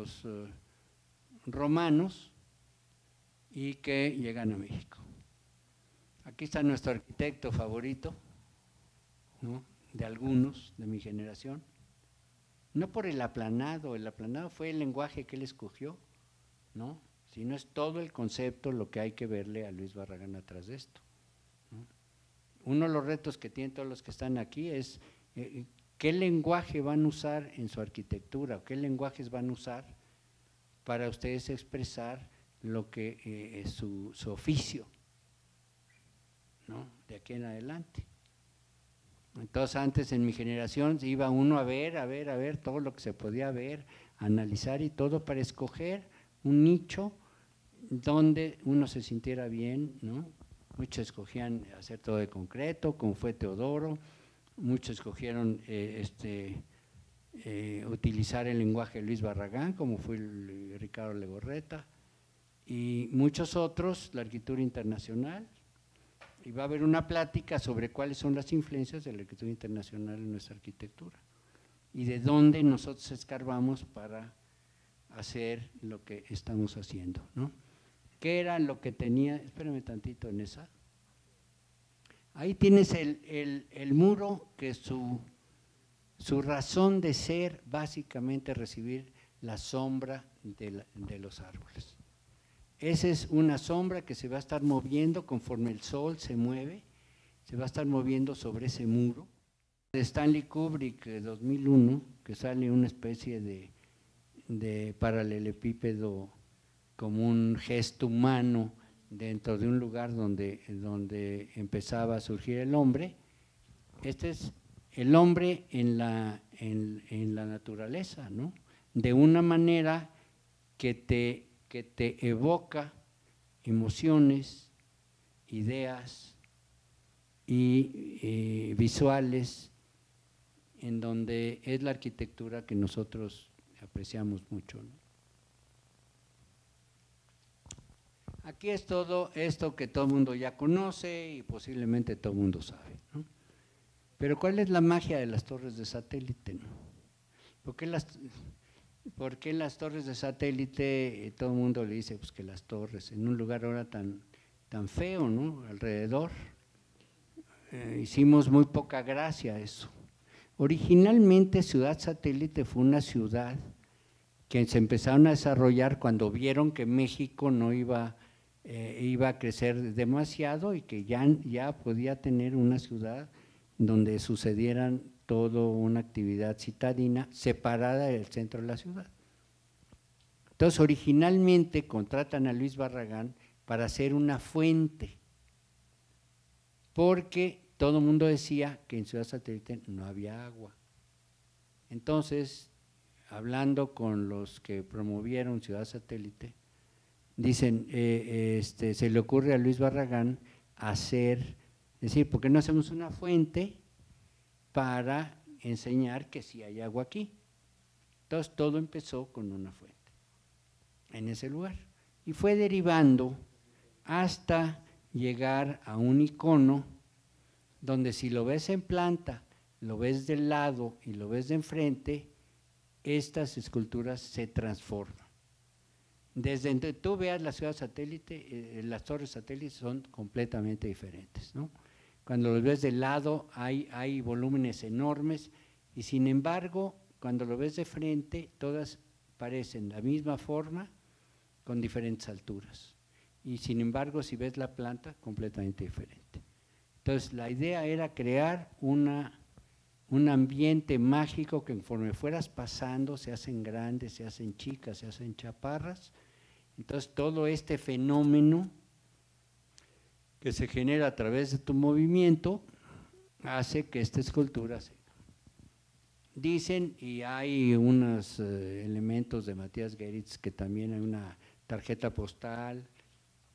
romanos y que llegan a México. Aquí está nuestro arquitecto favorito, ¿no?, de algunos de mi generación. No por el aplanado fue el lenguaje que él escogió, ¿no?, sino es todo el concepto lo que hay que verle a Luis Barragán atrás de esto, ¿no? Uno de los retos que tienen todos los que están aquí es qué lenguaje van a usar en su arquitectura, qué lenguajes van a usar para ustedes expresar lo que es su oficio, ¿no?, de aquí en adelante. Entonces antes en mi generación iba uno a ver todo lo que se podía ver, analizar y todo para escoger un nicho donde uno se sintiera bien, ¿no? Muchos escogían hacer todo de concreto, como fue Teodoro, muchos escogieron utilizar el lenguaje de Luis Barragán, como fue Ricardo Legorreta, y muchos otros, la arquitectura internacional. Y va a haber una plática sobre cuáles son las influencias de la arquitectura internacional en nuestra arquitectura y de dónde nosotros escarbamos para hacer lo que estamos haciendo, ¿no? ¿Qué era lo que tenía? Espérame tantito en esa. Ahí tienes el muro que su razón de ser básicamente recibir la sombra de los árboles. Esa es una sombra que se va a estar moviendo conforme el sol se mueve, se va a estar moviendo sobre ese muro. De Stanley Kubrick, de 2001, que sale una especie de paralelepípedo como un gesto humano dentro de un lugar donde empezaba a surgir el hombre. Este es el hombre en la naturaleza, ¿no?, de una manera que te evoca emociones, ideas y visuales, en donde es la arquitectura que nosotros apreciamos mucho, ¿no? Aquí es todo esto que todo el mundo ya conoce y posiblemente todo el mundo sabe, ¿no? Pero ¿cuál es la magia de las torres de satélite, no? ¿Por qué las torres de satélite todo el mundo le dice pues que las torres, en un lugar ahora tan feo, ¿no?, alrededor? Hicimos muy poca gracia a eso. Originalmente Ciudad Satélite fue una ciudad que se empezaron a desarrollar cuando vieron que México no iba a crecer demasiado y que ya podía tener una ciudad donde sucedieran toda una actividad citadina separada del centro de la ciudad. Entonces, originalmente contratan a Luis Barragán para hacer una fuente, porque todo el mundo decía que en Ciudad Satélite no había agua. Entonces, hablando con los que promovieron Ciudad Satélite, dicen, se le ocurre a Luis Barragán decir, ¿por qué no hacemos una fuente para enseñar que sí hay agua aquí? Entonces todo empezó con una fuente en ese lugar y fue derivando hasta llegar a un icono donde si lo ves en planta, lo ves del lado y lo ves de enfrente, estas esculturas se transforman. Desde donde tú veas la ciudad satélite, las torres satélites son completamente diferentes, ¿no? Cuando los ves de lado hay volúmenes enormes y sin embargo cuando lo ves de frente todas parecen la misma forma con diferentes alturas y sin embargo si ves la planta completamente diferente. Entonces la idea era crear un ambiente mágico que conforme fueras pasando se hacen grandes, se hacen chicas, se hacen chaparras. Entonces todo este fenómeno que se genera a través de tu movimiento hace que esta escultura se… Dicen, y hay unos elementos de Matías Geritz, que también hay una tarjeta postal,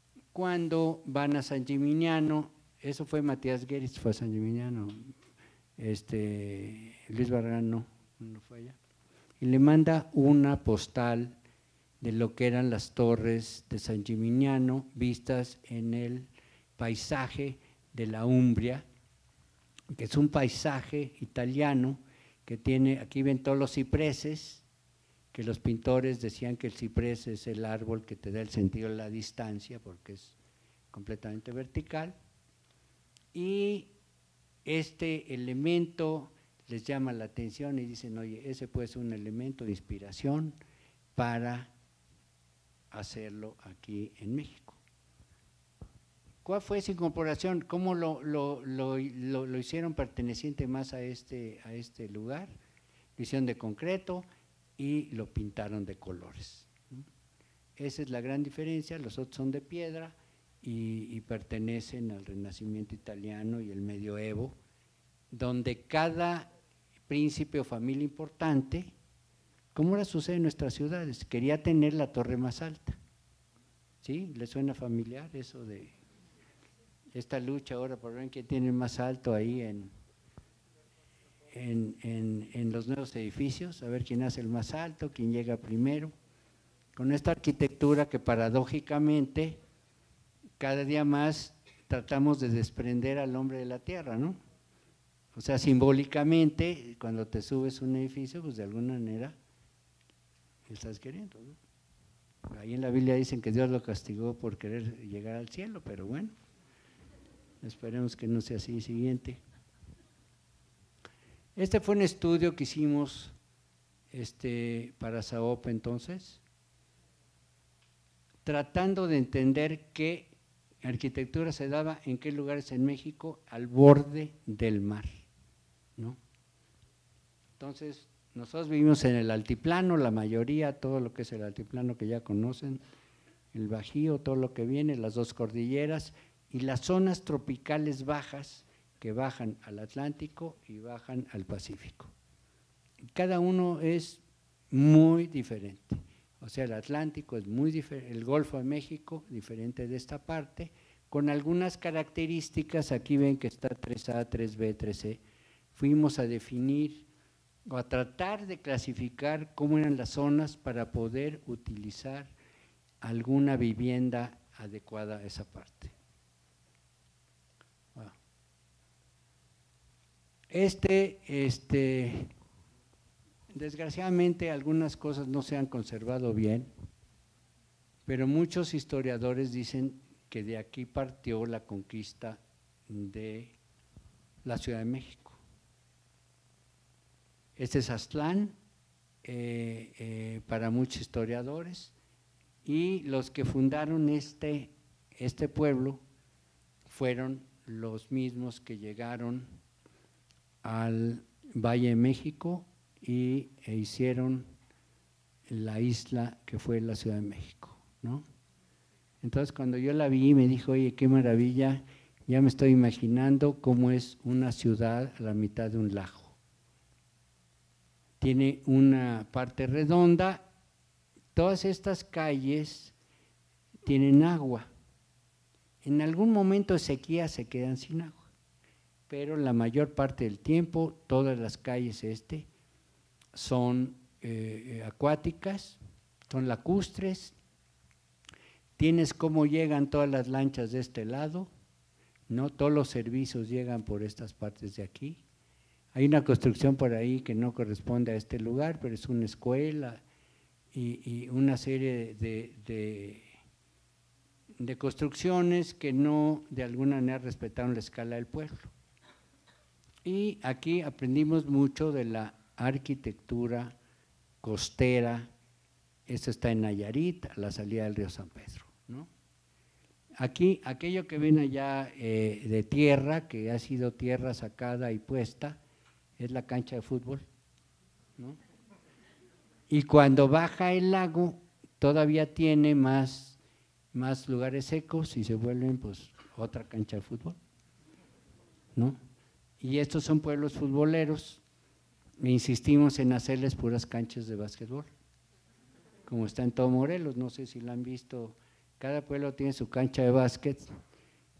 cuando van a San Gimignano, eso fue Matías Geritz, fue a San Gimignano, Luis Barragán no fue allá, y le manda una postal de lo que eran las torres de San Gimignano vistas en el paisaje de la Umbria, que es un paisaje italiano que tiene, aquí ven todos los cipreses, que los pintores decían que el ciprés es el árbol que te da el sentido de la distancia porque es completamente vertical, y este elemento les llama la atención y dicen, oye, ese puede ser un elemento de inspiración para hacerlo aquí en México. ¿Cuál fue esa incorporación? ¿Cómo lo hicieron perteneciente más a este lugar? Lo hicieron de concreto y lo pintaron de colores. Esa es la gran diferencia, los otros son de piedra y pertenecen al Renacimiento italiano y el Medioevo, donde cada príncipe o familia importante, como ahora sucede en nuestras ciudades, quería tener la torre más alta. ¿Sí? ¿Les suena familiar eso de esta lucha ahora por ver quién tiene más alto ahí en los nuevos edificios? A ver quién hace el más alto, quién llega primero. Con esta arquitectura que paradójicamente cada día más tratamos de desprender al hombre de la tierra, ¿no? O sea, simbólicamente, cuando te subes a un edificio, pues de alguna manera estás queriendo, ¿no? Ahí en la Biblia dicen que Dios lo castigó por querer llegar al cielo, pero bueno, esperemos que no sea así. Siguiente. Este fue un estudio que hicimos para SAOP entonces, tratando de entender qué arquitectura se daba en qué lugares en México al borde del mar, ¿no? Entonces, nosotros vivimos en el altiplano, la mayoría, todo lo que es el altiplano que ya conocen, el Bajío, todo lo que viene, las dos cordilleras y las zonas tropicales bajas que bajan al Atlántico y bajan al Pacífico. Cada uno es muy diferente. O sea, el Atlántico es muy diferente, el Golfo de México diferente de esta parte, con algunas características. Aquí ven que está 3A, 3B, 3C. Fuimos a definir o a tratar de clasificar cómo eran las zonas para poder utilizar alguna vivienda adecuada a esa parte. Wow. Desgraciadamente algunas cosas no se han conservado bien, pero muchos historiadores dicen que de aquí partió la conquista de la Ciudad de México. Este es Aztlán para muchos historiadores, y los que fundaron este pueblo fueron los mismos que llegaron al Valle de México e hicieron la isla que fue la Ciudad de México, ¿no? Entonces, cuando yo la vi, me dijo, oye, qué maravilla, ya me estoy imaginando cómo es una ciudad a la mitad de un lago. Tiene una parte redonda, todas estas calles tienen agua. En algún momento de sequía se quedan sin agua, pero la mayor parte del tiempo todas las calles son acuáticas, son lacustres. Tienes cómo llegan todas las lanchas de este lado, ¿no? Todos los servicios llegan por estas partes de aquí. Hay una construcción por ahí que no corresponde a este lugar, pero es una escuela y una serie de construcciones que no de alguna manera respetaron la escala del pueblo. Y aquí aprendimos mucho de la arquitectura costera. Esto está en Nayarit, a la salida del río San Pedro, ¿no? Aquí, aquello que ven allá de tierra, que ha sido tierra sacada y puesta, es la cancha de fútbol, ¿no? Y cuando baja el lago, todavía tiene más lugares secos y se vuelven pues otra cancha de fútbol, ¿no? Y estos son pueblos futboleros, e insistimos en hacerles puras canchas de básquetbol, como está en todo Morelos. No sé si la han visto, cada pueblo tiene su cancha de básquet,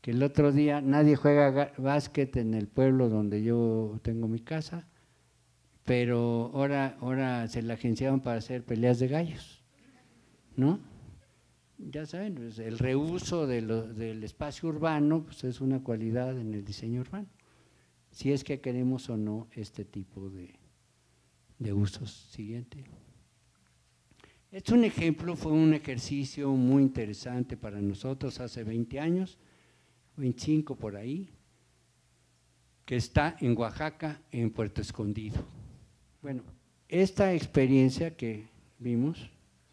que el otro día nadie juega básquet en el pueblo donde yo tengo mi casa, pero ahora se la agenciaban para hacer peleas de gallos, ¿no? Ya saben, pues, el reuso del espacio urbano pues es una cualidad en el diseño urbano, si es que queremos o no este tipo de usos. Siguiente. Es un ejemplo, fue un ejercicio muy interesante para nosotros hace 20 años, 25 por ahí, que está en Oaxaca, en Puerto Escondido. Bueno, esta experiencia que vimos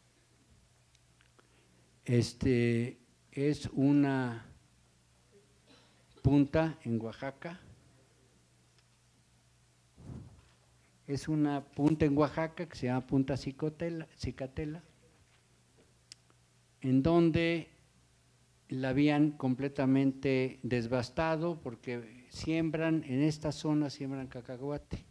es una punta en Oaxaca, es una punta en Oaxaca que se llama Punta Cicatela, en donde la habían completamente desbastado porque siembran, en esta zona siembran cacahuate.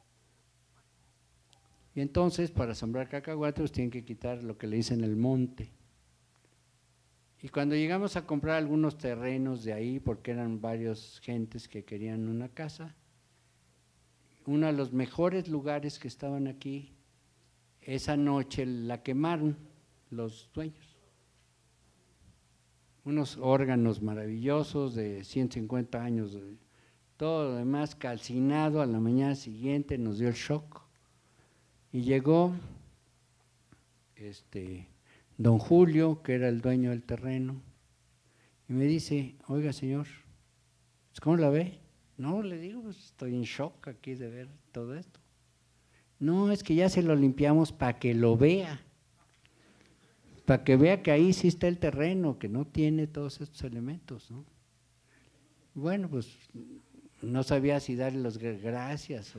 Y entonces para sembrar cacahuate pues tienen que quitar lo que le dicen el monte. Y cuando llegamos a comprar algunos terrenos de ahí, porque eran varios gentes que querían una casa, uno de los mejores lugares que estaban aquí, esa noche la quemaron los dueños. Unos órganos maravillosos de 150 años, todo lo demás calcinado. A la mañana siguiente nos dio el shock y llegó don Julio, que era el dueño del terreno, y me dice: oiga señor, ¿cómo la ve? No, le digo, pues estoy en shock aquí de ver todo esto. No, es que ya se lo limpiamos para que lo vea, para que vea que ahí sí está el terreno, que no tiene todos estos elementos, ¿no? Bueno, pues no sabía si darle las gracias o…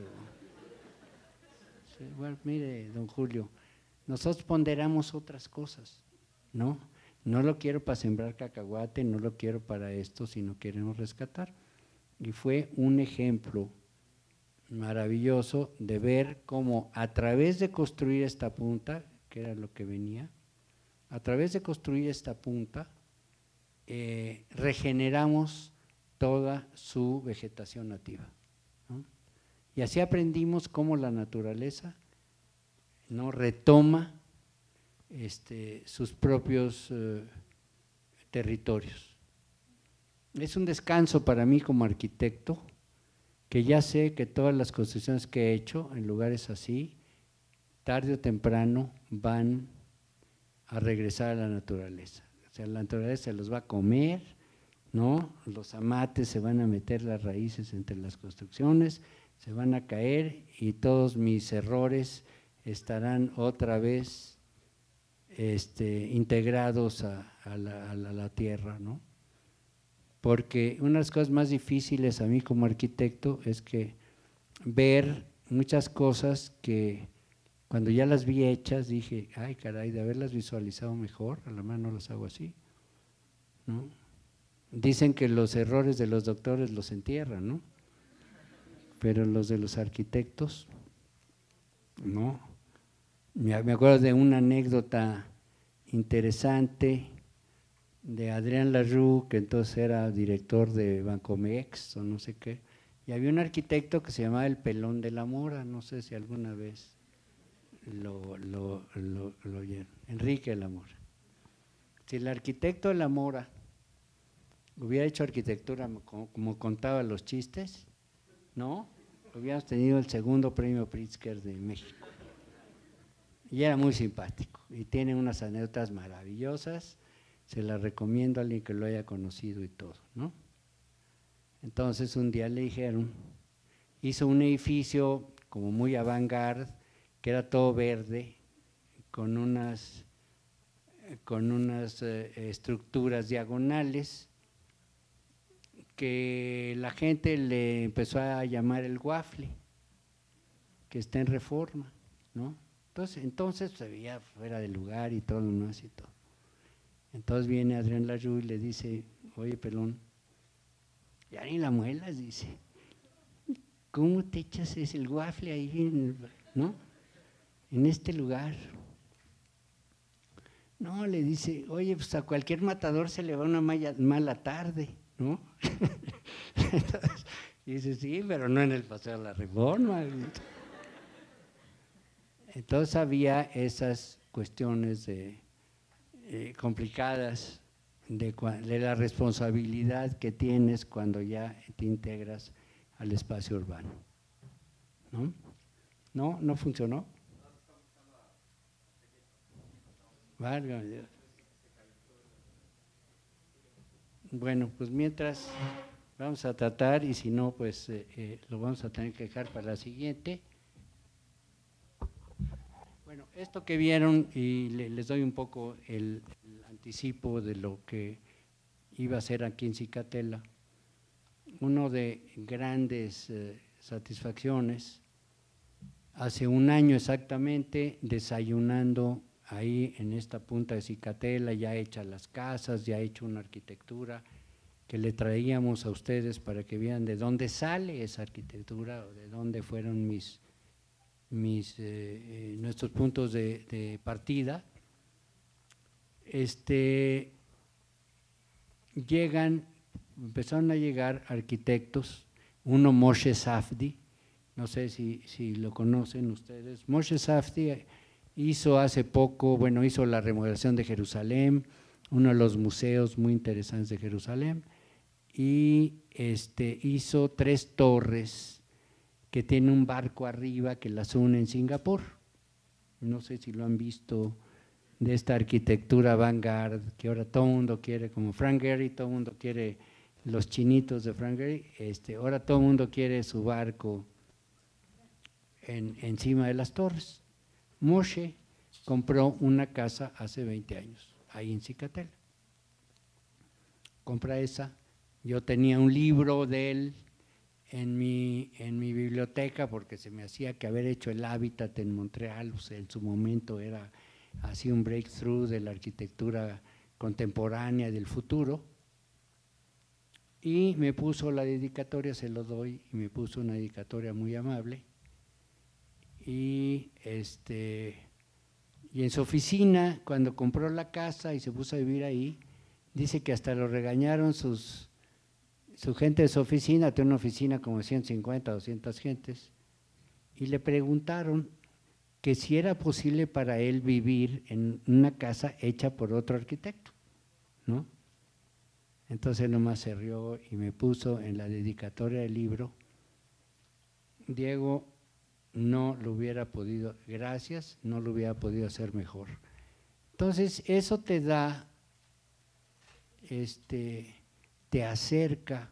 Bueno, mire, don Julio, nosotros ponderamos otras cosas, ¿no? No lo quiero para sembrar cacahuate, no lo quiero para esto, sino queremos rescatar. Y fue un ejemplo maravilloso de ver cómo a través de construir esta punta, que era lo que venía, a través de construir esta punta, regeneramos toda su vegetación nativa, ¿no? Y así aprendimos cómo la naturaleza no retoma sus propios territorios. Es un descanso para mí como arquitecto, que ya sé que todas las construcciones que he hecho en lugares así, tarde o temprano van a regresar a la naturaleza. O sea, la naturaleza se los va a comer, ¿no? Los amates se van a meter las raíces entre las construcciones, se van a caer y todos mis errores estarán otra vez integrados a la tierra, ¿no? Porque una de las cosas más difíciles a mí como arquitecto es que ver muchas cosas que cuando ya las vi hechas dije: ay caray, de haberlas visualizado mejor, a la mano las hago así, ¿no? Dicen que los errores de los doctores los entierran, ¿no? Pero los de los arquitectos, no. Me acuerdo de una anécdota interesante de Adrián Larroux, que entonces era director de Bancomex o no sé qué, y había un arquitecto que se llamaba el Pelón de la Mora, no sé si alguna vez lo oyeron, Enrique de la Mora. Si el arquitecto de la Mora hubiera hecho arquitectura como contaba los chistes, ¿no? Hubiéramos tenido el segundo premio Pritzker de México. Y era muy simpático y tiene unas anécdotas maravillosas, se las recomiendo a alguien que lo haya conocido y todo, ¿no? Entonces un día le dijeron, hizo un edificio como muy avant-garde, que era todo verde, con unas estructuras diagonales, que la gente le empezó a llamar el Waffle, que está en Reforma, ¿no? Entonces se veía fuera de lugar y todo lo demás y todo. Entonces viene Adrián Larroux y le dice: oye Pelón, ya ni la muelas, dice, ¿cómo te echas el Waffle ahí, ¿no? En este lugar? No, le dice: oye, pues a cualquier matador se le va una mala tarde, ¿no? Entonces, dice, sí, pero no en el Paseo de la Reforma. Entonces había esas cuestiones complicadas de la responsabilidad que tienes cuando ya te integras al espacio urbano. ¿No? ¿No? ¿No funcionó? Válgame Dios. Bueno, pues mientras vamos a tratar, y si no, pues lo vamos a tener que dejar para la siguiente. Bueno, esto que vieron, y les doy un poco el anticipo de lo que iba a ser aquí en Cicatela. Uno de grandes satisfacciones, hace un año exactamente, desayunando ahí en esta punta de Cicatela, ya hechas las casas, ya hecho una arquitectura que le traíamos a ustedes para que vieran de dónde sale esa arquitectura, o de dónde fueron nuestros puntos de partida. Empezaron a llegar arquitectos, uno Moshe Safdie, no sé si lo conocen ustedes. Moshe Safdie hizo hace poco, hizo la remodelación de Jerusalén, uno de los museos muy interesantes de Jerusalén, y hizo 3 torres que tiene un barco arriba que las une en Singapur. No sé si lo han visto, de esta arquitectura vanguard que ahora todo el mundo quiere, como Frank Gehry, todo el mundo quiere los chinitos de Frank Gehry, ahora todo el mundo quiere su barco encima de las torres. Moshe compró una casa hace 20 años, ahí en Cicatela. Compra esa. Yo tenía un libro de él en mi biblioteca, porque se me hacía que haber hecho el hábitat en Montreal, o sea, en su momento era así un breakthrough de la arquitectura contemporánea del futuro. Y me puso la dedicatoria, se lo doy, y me puso una dedicatoria muy amable. Y en su oficina, cuando compró la casa y se puso a vivir ahí, dice que hasta lo regañaron su gente de su oficina, tiene una oficina como 150, 200 gentes, y le preguntaron que si era posible para él vivir en una casa hecha por otro arquitecto, ¿no? Entonces nomás se rió y me puso en la dedicatoria del libro: Diego, no lo hubiera podido, gracias, no lo hubiera podido hacer mejor. Entonces eso te da, te acerca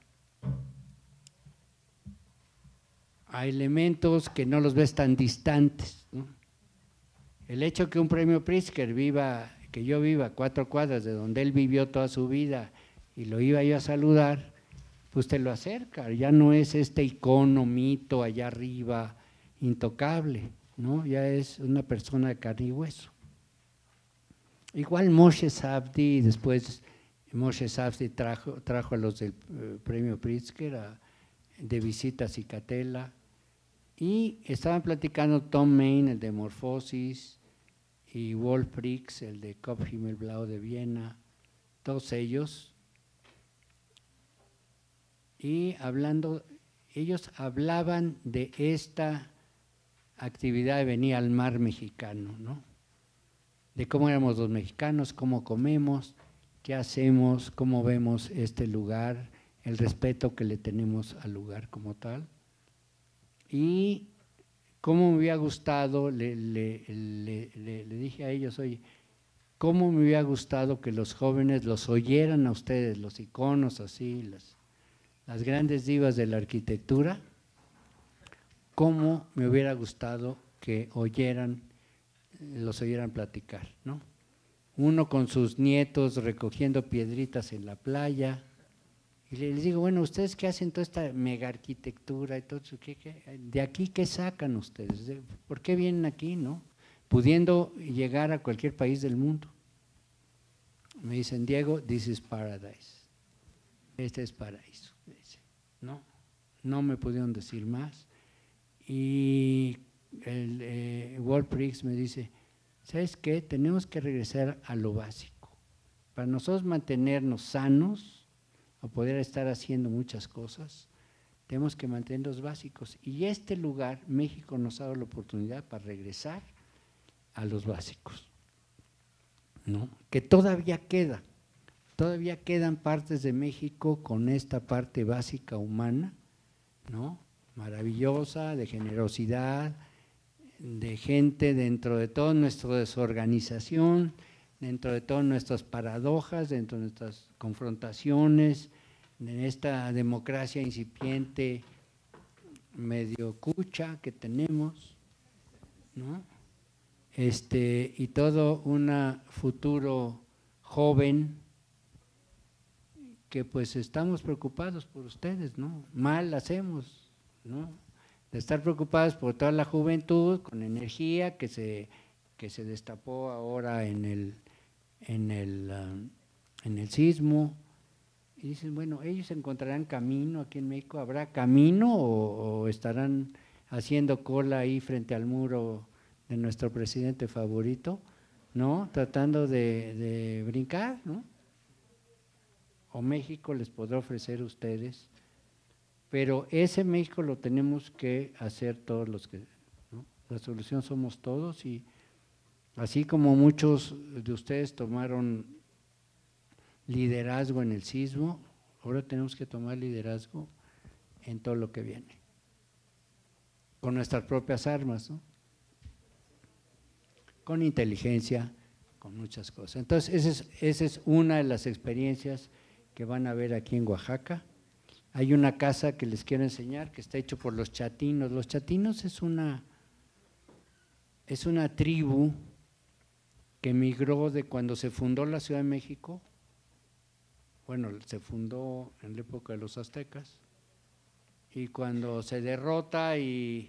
a elementos que no los ves tan distantes, ¿no? El hecho que un premio Pritzker que yo viva a 4 cuadras de donde él vivió toda su vida y lo iba yo a saludar, pues te lo acerca, ya no es este icono, mito allá arriba, intocable, ¿no? Ya es una persona de carne y hueso. Igual Moshe Safdie, después Moshe Safdie trajo a los del premio Pritzker de visita a Cicatela, y estaban platicando Tom Main, el de Morfosis, y Wolf Prix, el de Kopfhimmelblau de Viena, todos ellos, y ellos hablaban de esta actividad de venir al mar mexicano, ¿no? De cómo éramos los mexicanos, cómo comemos, qué hacemos, cómo vemos este lugar, el respeto que le tenemos al lugar como tal. Y cómo me hubiera gustado, le dije a ellos: oye, cómo me hubiera gustado que los jóvenes los oyeran a ustedes, los iconos así, las grandes divas de la arquitectura, cómo me hubiera gustado que los oyeran platicar, ¿no? Uno con sus nietos recogiendo piedritas en la playa, y les digo: bueno, ¿ustedes qué hacen toda esta mega arquitectura y todo eso? ¿De aquí qué sacan ustedes? ¿Por qué vienen aquí, no? Pudiendo llegar a cualquier país del mundo. Me dicen: Diego, this is paradise. Este es paraíso. No me pudieron decir más. Y el Wolf Prix me dice: ¿sabes qué? Tenemos que regresar a lo básico. Para nosotros mantenernos sanos, o poder estar haciendo muchas cosas, tenemos que mantener los básicos. Y este lugar, México nos ha dado la oportunidad para regresar a los básicos, ¿no? Que todavía quedan partes de México con esta parte básica humana, ¿no? Maravillosa, de generosidad, de gente dentro de toda nuestra desorganización, dentro de todas nuestras paradojas, dentro de nuestras confrontaciones, en esta democracia incipiente, medio cucha que tenemos, ¿no? Y todo un futuro joven que pues estamos preocupados por ustedes, ¿no? Mal hacemos, ¿no? De estar preocupados por toda la juventud con energía que se destapó ahora en el sismo. Y dicen, bueno, ellos encontrarán camino aquí en México, ¿habrá camino o estarán haciendo cola ahí frente al muro de nuestro presidente favorito, ¿no? Tratando de brincar, ¿no? O México les podrá ofrecer a ustedes, pero ese México lo tenemos que hacer todos los que, ¿no? La solución somos todos, y así como muchos de ustedes tomaron liderazgo en el sismo, ahora tenemos que tomar liderazgo en todo lo que viene, con nuestras propias armas, ¿no? Con inteligencia, con muchas cosas. Entonces, esa es una de las experiencias que van a ver aquí en Oaxaca. Hay una casa que les quiero enseñar que está hecho por los chatinos. Los chatinos es una tribu que migró de cuando se fundó la Ciudad de México. Bueno, se fundó en la época de los aztecas, y cuando se derrota y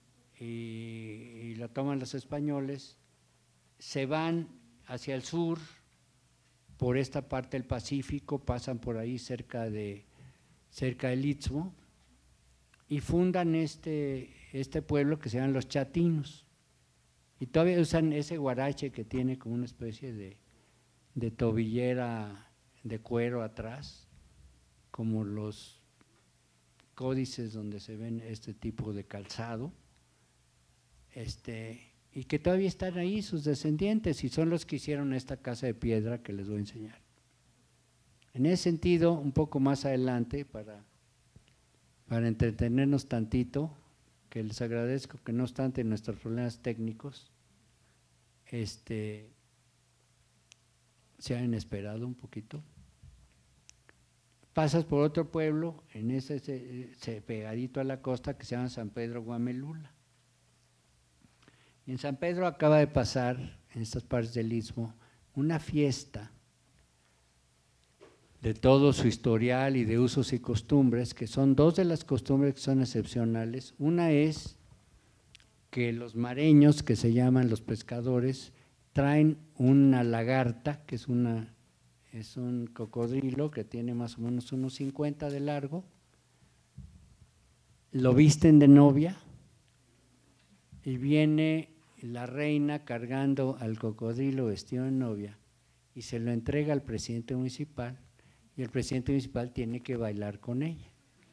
la toman los españoles, se van hacia el sur por esta parte del Pacífico, pasan por ahí cerca del Istmo y fundan este pueblo que se llaman los chatinos, y todavía usan ese guarache que tiene como una especie de tobillera de cuero atrás, como los códices donde se ven este tipo de calzado, y que todavía están ahí sus descendientes, y son los que hicieron esta casa de piedra que les voy a enseñar. En ese sentido, un poco más adelante, para entretenernos tantito, que les agradezco que no obstante nuestros problemas técnicos, se han esperado un poquito. Pasas por otro pueblo, en ese pegadito a la costa, que se llama San Pedro Guamelula. Y en San Pedro acaba de pasar, en estas partes del Istmo, una fiesta de todo su historial y de usos y costumbres, que son dos de las costumbres que son excepcionales. Una es que los mareños, que se llaman los pescadores, traen una lagarta, que es un cocodrilo que tiene más o menos unos 50 de largo, lo visten de novia y viene la reina cargando al cocodrilo vestido de novia y se lo entrega al presidente municipal, y el presidente municipal tiene que bailar con ella.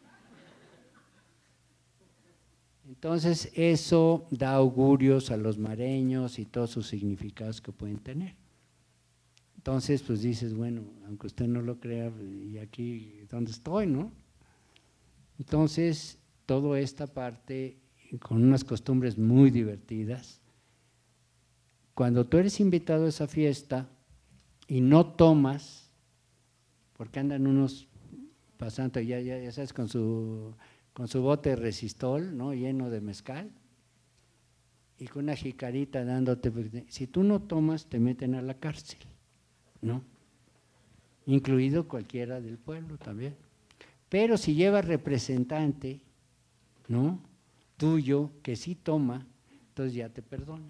Entonces eso da augurios a los mareños y todos sus significados que pueden tener. Entonces pues dices, bueno, aunque usted no lo crea, y aquí donde estoy, ¿no? Entonces toda esta parte con unas costumbres muy divertidas. Cuando tú eres invitado a esa fiesta y no tomas, porque andan unos pasando, ya sabes, con su bote de resistol, ¿no?, lleno de mezcal, y con una jicarita dándote, si tú no tomas te meten a la cárcel, ¿no? Incluido cualquiera del pueblo también. Pero si llevas representante, ¿no?, tuyo, que sí toma, entonces ya te perdona,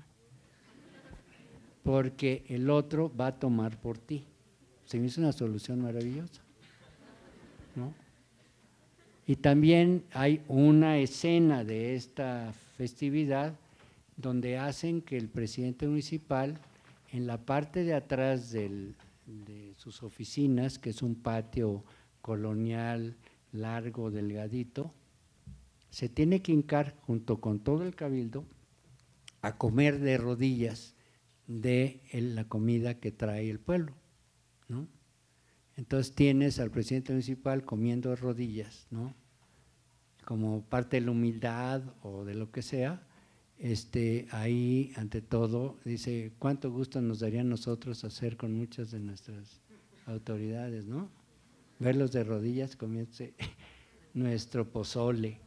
porque el otro va a tomar por ti. Se me hizo una solución maravillosa, ¿no? Y también hay una escena de esta festividad donde hacen que el presidente municipal, en la parte de atrás de sus oficinas, que es un patio colonial, largo, delgadito, se tiene que hincar junto con todo el cabildo a comer de rodillas de la comida que trae el pueblo, ¿no? Entonces tienes al presidente municipal comiendo de rodillas, ¿no? Como parte de la humildad o de lo que sea. Ahí ante todo dice, cuánto gusto nos daría a nosotros hacer con muchas de nuestras autoridades, ¿no? Verlos de rodillas comiéndose nuestro pozole.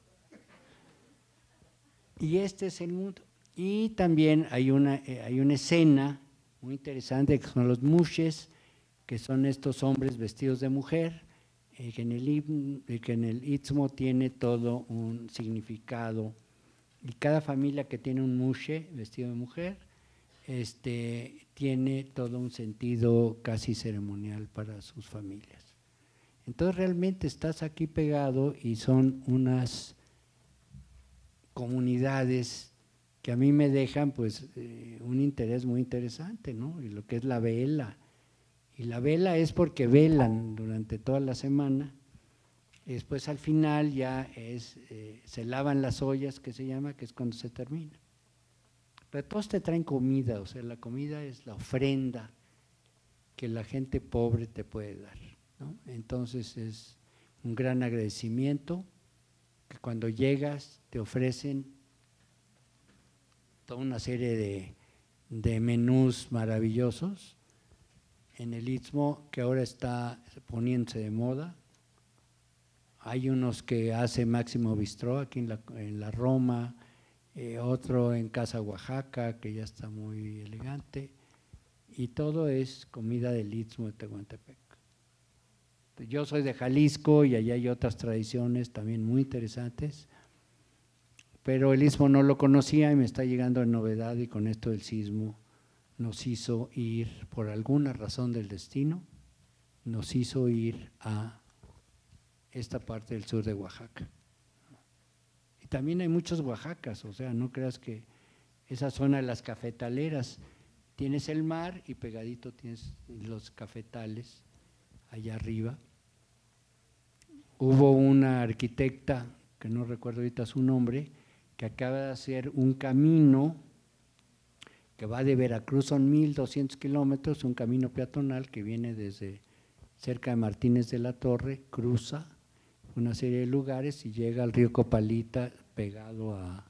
Y este es el mundo. Y también hay una escena muy interesante que son los mushes, que son estos hombres vestidos de mujer, que en el Istmo tiene todo un significado. Y cada familia que tiene un mushe vestido de mujer, tiene todo un sentido casi ceremonial para sus familias. Entonces realmente estás aquí pegado y son unas comunidades que a mí me dejan pues un interés muy interesante, ¿no? Y lo que es la vela. Y la vela es porque velan durante toda la semana. Y después al final ya se lavan las ollas, que se llama, que es cuando se termina. Pero todos te traen comida, o sea, la comida es la ofrenda que la gente pobre te puede dar, ¿no? Entonces es un gran agradecimiento que cuando llegas te ofrecen toda una serie de menús maravillosos en el Istmo, que ahora está poniéndose de moda. Hay unos que hace Máximo Bistró aquí en la Roma, otro en Casa Oaxaca, que ya está muy elegante, y todo es comida del Istmo de Tehuantepec. Yo soy de Jalisco y allá hay otras tradiciones también muy interesantes, pero el Istmo no lo conocía y me está llegando en novedad, y con esto del sismo nos hizo ir, por alguna razón del destino, nos hizo ir a esta parte del sur de Oaxaca. Y también hay muchos Oaxacas, o sea, no creas que esa zona de las cafetaleras, tienes el mar y pegadito tienes los cafetales allá arriba. Hubo una arquitecta, que no recuerdo ahorita su nombre, que acaba de hacer un camino que va de Veracruz, son 1,200 kilómetros, un camino peatonal que viene desde cerca de Martínez de la Torre, cruza una serie de lugares y llega al río Copalita pegado a…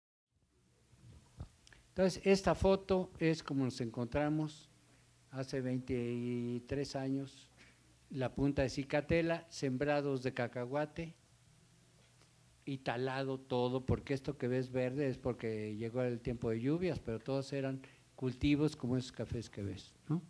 Entonces, esta foto es como nos encontramos hace 23 años, la punta de Cicatela, sembrados de cacahuate y talado todo, porque esto que ves verde es porque llegó el tiempo de lluvias, pero todos eran cultivos como esos cafés que ves, ¿no?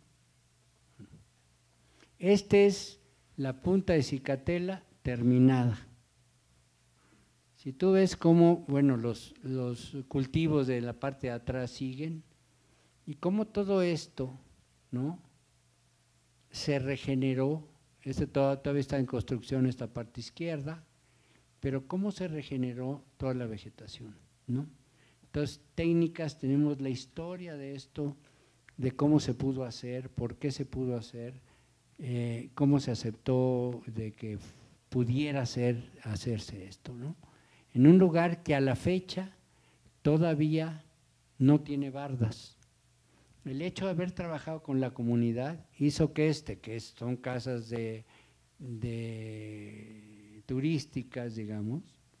Este es la punta de Cicatela terminada. Si tú ves cómo, bueno, los cultivos de la parte de atrás siguen y cómo todo esto, ¿no?, se regeneró. Todavía está en construcción esta parte izquierda, pero cómo se regeneró toda la vegetación, ¿no? Entonces, técnicas, tenemos la historia de esto, de cómo se pudo hacer, por qué se pudo hacer, cómo se aceptó de que pudiera hacerse esto, ¿no? En un lugar que a la fecha todavía no tiene bardas. El hecho de haber trabajado con la comunidad hizo que son casas de turísticas, digamos,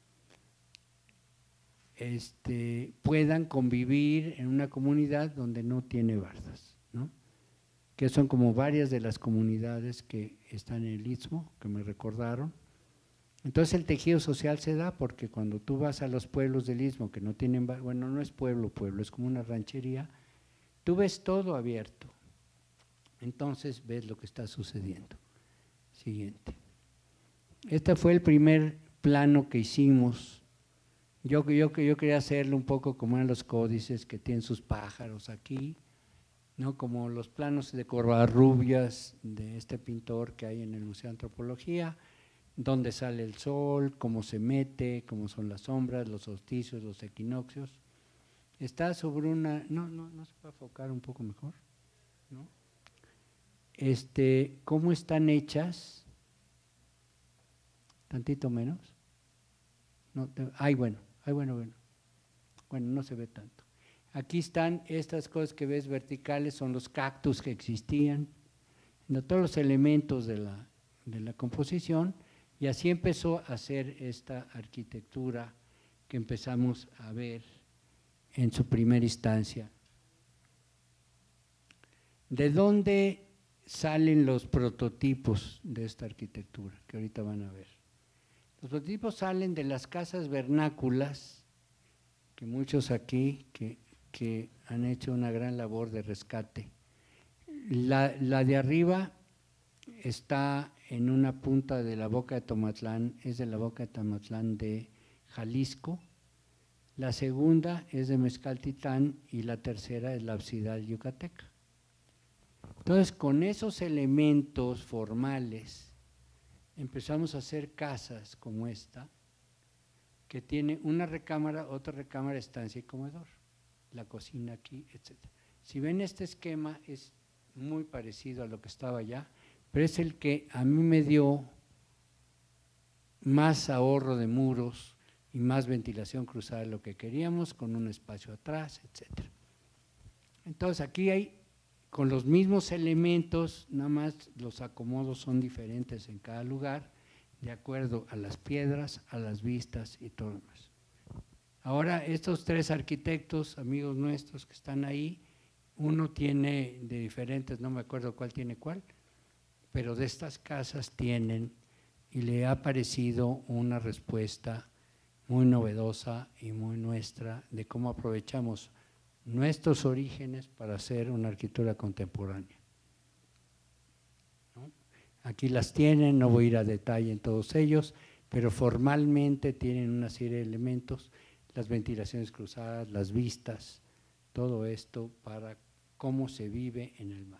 puedan convivir en una comunidad donde no tiene bardas, ¿no? Que son como varias de las comunidades que están en el Istmo, que me recordaron. Entonces el tejido social se da porque cuando tú vas a los pueblos del Istmo que no tienen, bueno, no es pueblo, es como una ranchería, tú ves todo abierto. Entonces ves lo que está sucediendo. Siguiente. Este fue el primer plano que hicimos. Yo quería hacerlo un poco como eran los códices que tienen sus pájaros aquí, ¿no? Como los planos de Covarrubias de este pintor que hay en el Museo de Antropología, dónde sale el sol, cómo se mete, cómo son las sombras, los solsticios, los equinoccios. Está sobre una… No se puede enfocar un poco mejor, ¿no? Cómo están hechas tantito menos. No, bueno. Bueno, no se ve tanto. Aquí están estas cosas que ves verticales, son los cactus que existían, todos los elementos de la composición, y así empezó a hacer esta arquitectura que empezamos a ver en su primera instancia. ¿De dónde salen los prototipos de esta arquitectura? Que ahorita van a ver. Los prototipos salen de las casas vernáculas, que muchos aquí que han hecho una gran labor de rescate. La de arriba está en una punta de la Boca de Tomatlán, es de la Boca de Tomatlán de Jalisco. La segunda es de Mezcaltitán y la tercera es la Absidal Yucateca. Entonces, con esos elementos formales, empezamos a hacer casas como esta, que tiene una recámara, otra recámara, estancia y comedor, la cocina aquí, etc. Si ven este esquema, es muy parecido a lo que estaba allá, pero es el que a mí me dio más ahorro de muros y más ventilación cruzada de lo que queríamos, con un espacio atrás, etc. Entonces, aquí hay, con los mismos elementos, nada más los acomodos son diferentes en cada lugar, de acuerdo a las piedras, a las vistas y todo lo demás. Ahora, estos tres arquitectos, amigos nuestros que están ahí, uno tiene de diferentes, no me acuerdo cuál tiene cuál, pero de estas casas tienen, y le ha parecido una respuesta muy novedosa y muy nuestra de cómo aprovechamos nuestros orígenes para hacer una arquitectura contemporánea. ¿No? Aquí las tienen, no voy a ir a detalle en todos ellos, pero formalmente tienen una serie de elementos, las ventilaciones cruzadas, las vistas, todo esto para cómo se vive en el mar.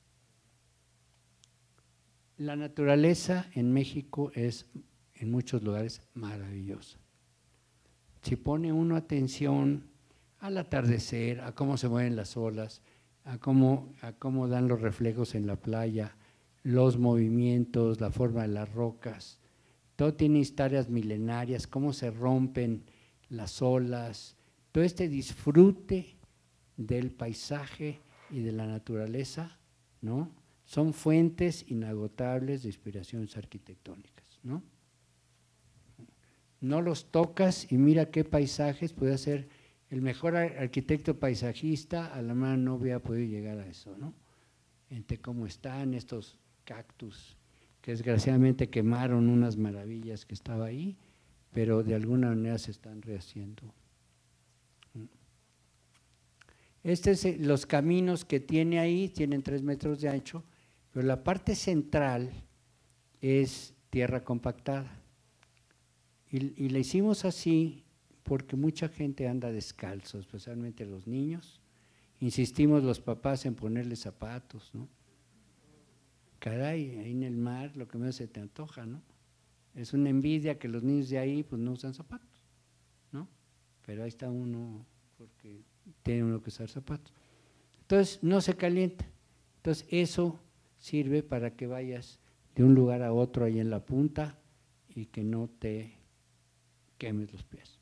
La naturaleza en México es en muchos lugares maravillosa. Si pone uno atención al atardecer, a cómo se mueven las olas, a cómo dan los reflejos en la playa, los movimientos, la forma de las rocas, todo tiene historias milenarias, cómo se rompen las olas, todo este disfrute del paisaje y de la naturaleza, ¿no? Son fuentes inagotables de inspiraciones arquitectónicas, ¿no? No los tocas y mira qué paisajes puede ser. El mejor arquitecto paisajista a la mano no hubiera podido llegar a eso, ¿no? Entre cómo están estos cactus, que desgraciadamente quemaron unas maravillas que estaba ahí, pero de alguna manera se están rehaciendo. Los caminos que tiene ahí tienen 3 metros de ancho, pero la parte central es tierra compactada. Y la hicimos así porque mucha gente anda descalzo, especialmente los niños. Insistimos los papás en ponerles zapatos, ¿no? Caray, ahí en el mar lo que menos se te antoja, ¿no? Es una envidia que los niños de ahí pues no usan zapatos, ¿no? Pero ahí está uno porque tiene uno que usar zapatos. Entonces no se calienta. Entonces eso sirve para que vayas de un lugar a otro ahí en la punta y que no te quemes los pies.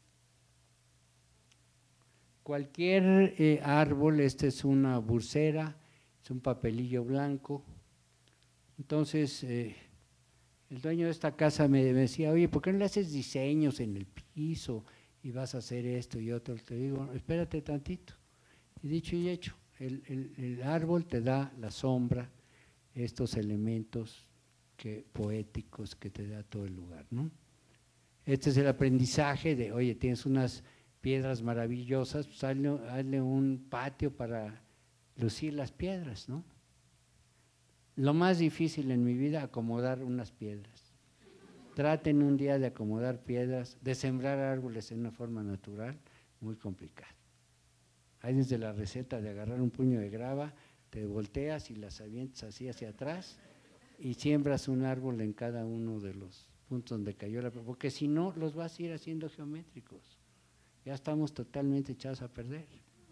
Cualquier árbol, este es una bursera, es un papelillo blanco. Entonces el dueño de esta casa me decía, oye, ¿por qué no le haces diseños en el piso y vas a hacer esto y otro? Te digo, espérate tantito. Y dicho y hecho, el árbol te da la sombra, estos elementos poéticos que te da todo el lugar, ¿no? Este es el aprendizaje de, oye, tienes unas piedras maravillosas, pues hazle un patio para lucir las piedras, ¿no? Lo más difícil en mi vida, acomodar unas piedras. Traten un día de acomodar piedras, de sembrar árboles en una forma natural, muy complicado. Hay desde la receta de agarrar un puño de grava, te volteas y las avientas así hacia atrás y siembras un árbol en cada uno de los puntos donde cayó la, porque si no los vas a ir haciendo geométricos. Ya estamos totalmente echados a perder.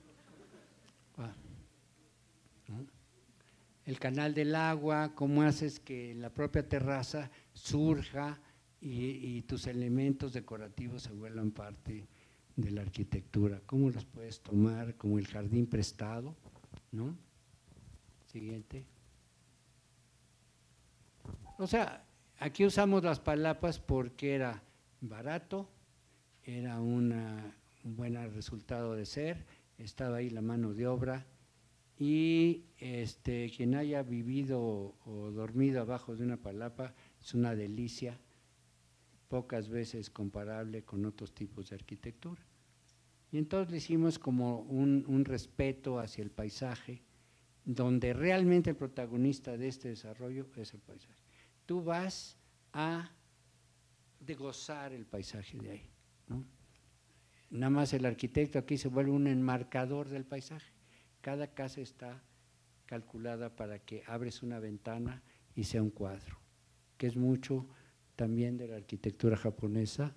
¿No? El canal del agua, cómo haces que en la propia terraza surja y tus elementos decorativos se vuelvan parte de la arquitectura. ¿Cómo los puedes tomar? Como el jardín prestado, ¿no? Siguiente. O sea, aquí usamos las palapas porque era barato, era un buen resultado de ser, estaba ahí la mano de obra y quien haya vivido o dormido abajo de una palapa es una delicia, pocas veces comparable con otros tipos de arquitectura. Y entonces le hicimos como un respeto hacia el paisaje, donde realmente el protagonista de este desarrollo es el paisaje. Tú vas a gozar el paisaje de ahí, ¿no? Nada más el arquitecto aquí se vuelve un enmarcador del paisaje. Cada casa está calculada para que abres una ventana y sea un cuadro, que es mucho también de la arquitectura japonesa,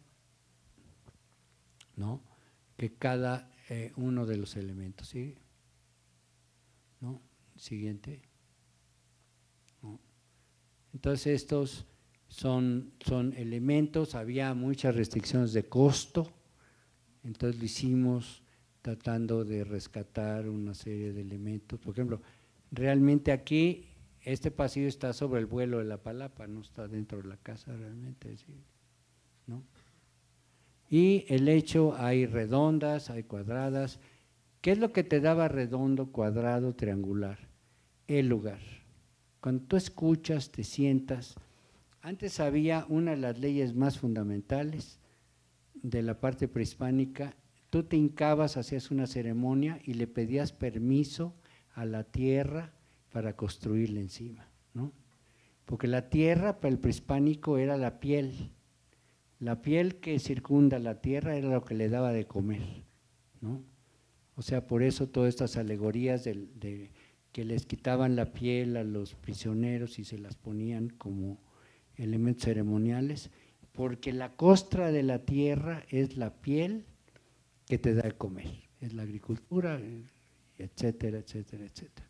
¿no? Que cada uno de los elementos, ¿sí? ¿No? Siguiente. ¿No? Entonces estos son elementos, había muchas restricciones de costo, entonces lo hicimos tratando de rescatar una serie de elementos. Por ejemplo, realmente aquí este pasillo está sobre el vuelo de la palapa, no está dentro de la casa realmente, ¿sí? ¿No? Y el hecho, hay redondas, hay cuadradas. ¿Qué es lo que te daba redondo, cuadrado, triangular? El lugar. Cuando tú escuchas, te sientas. Antes había una de las leyes más fundamentales de la parte prehispánica. Tú te hincabas, hacías una ceremonia y le pedías permiso a la tierra para construirle encima, ¿no? Porque la tierra para el prehispánico era la piel. La piel que circunda la tierra era lo que le daba de comer, ¿no? O sea, por eso todas estas alegorías de que les quitaban la piel a los prisioneros y se las ponían como elementos ceremoniales, porque la costra de la tierra es la piel que te da de comer, es la agricultura, etcétera, etcétera, etcétera.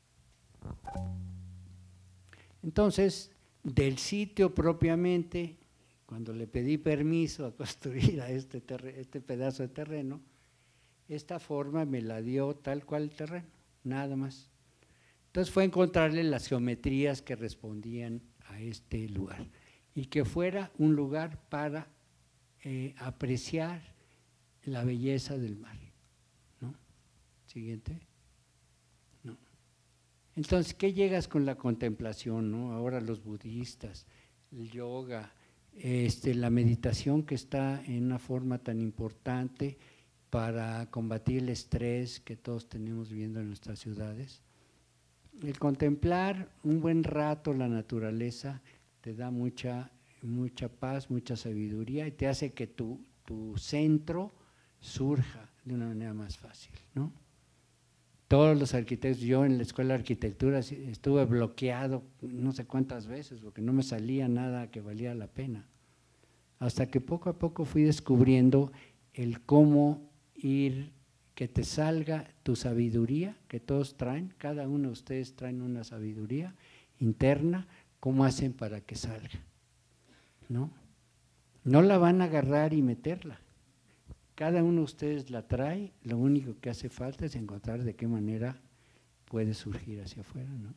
Entonces, del sitio propiamente, cuando le pedí permiso a construir a este pedazo de terreno, esta forma me la dio tal cual el terreno, nada más. Entonces fue encontrarle las geometrías que respondían a este lugar y que fuera un lugar para apreciar la belleza del mar, ¿no? Siguiente. No. Entonces, ¿qué llegas con la contemplación, ¿no? Ahora los budistas, el yoga, la meditación que está en una forma tan importante para combatir el estrés que todos tenemos viviendo en nuestras ciudades. El contemplar un buen rato la naturaleza te da mucha paz, mucha sabiduría y te hace que tu centro surja de una manera más fácil, ¿no? Todos los arquitectos, yo en la escuela de arquitectura estuve bloqueado no sé cuántas veces porque no me salía nada que valía la pena, hasta que poco a poco fui descubriendo el cómo ir, que te salga tu sabiduría, que todos traen, cada uno de ustedes traen una sabiduría interna, cómo hacen para que salga, ¿no? No la van a agarrar y meterla. Cada uno de ustedes la trae, lo único que hace falta es encontrar de qué manera puede surgir hacia afuera, ¿no?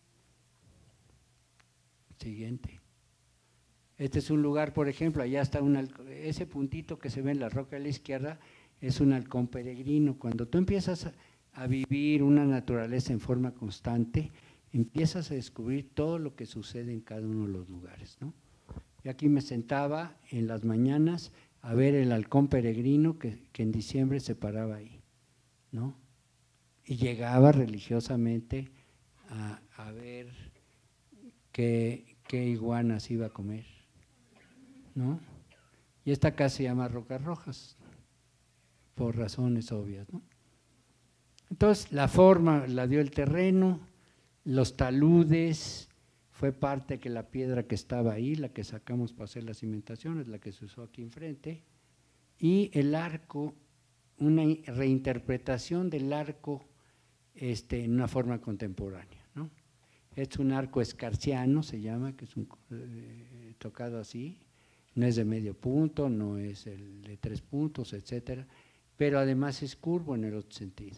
Siguiente. Este es un lugar, por ejemplo, allá está ese puntito que se ve en la roca a la izquierda, es un halcón peregrino. Cuando tú empiezas a vivir una naturaleza en forma constante, empiezas a descubrir todo lo que sucede en cada uno de los lugares, ¿no? Y aquí me sentaba en las mañanas a ver el halcón peregrino que en diciembre se paraba ahí, ¿no? Y llegaba religiosamente a ver qué iguanas iba a comer, ¿no? Y esta casa se llama Rocas Rojas, por razones obvias, ¿no? Entonces, la forma la dio el terreno, los taludes, fue parte que la piedra que estaba ahí, la que sacamos para hacer las cimentaciones, la que se usó aquí enfrente, y el arco, una reinterpretación del arco en una forma contemporánea, ¿no? Es un arco escarciano, se llama, que es tocado así, No es de medio punto, no es el de 3 puntos, etcétera, pero además es curvo en el otro sentido.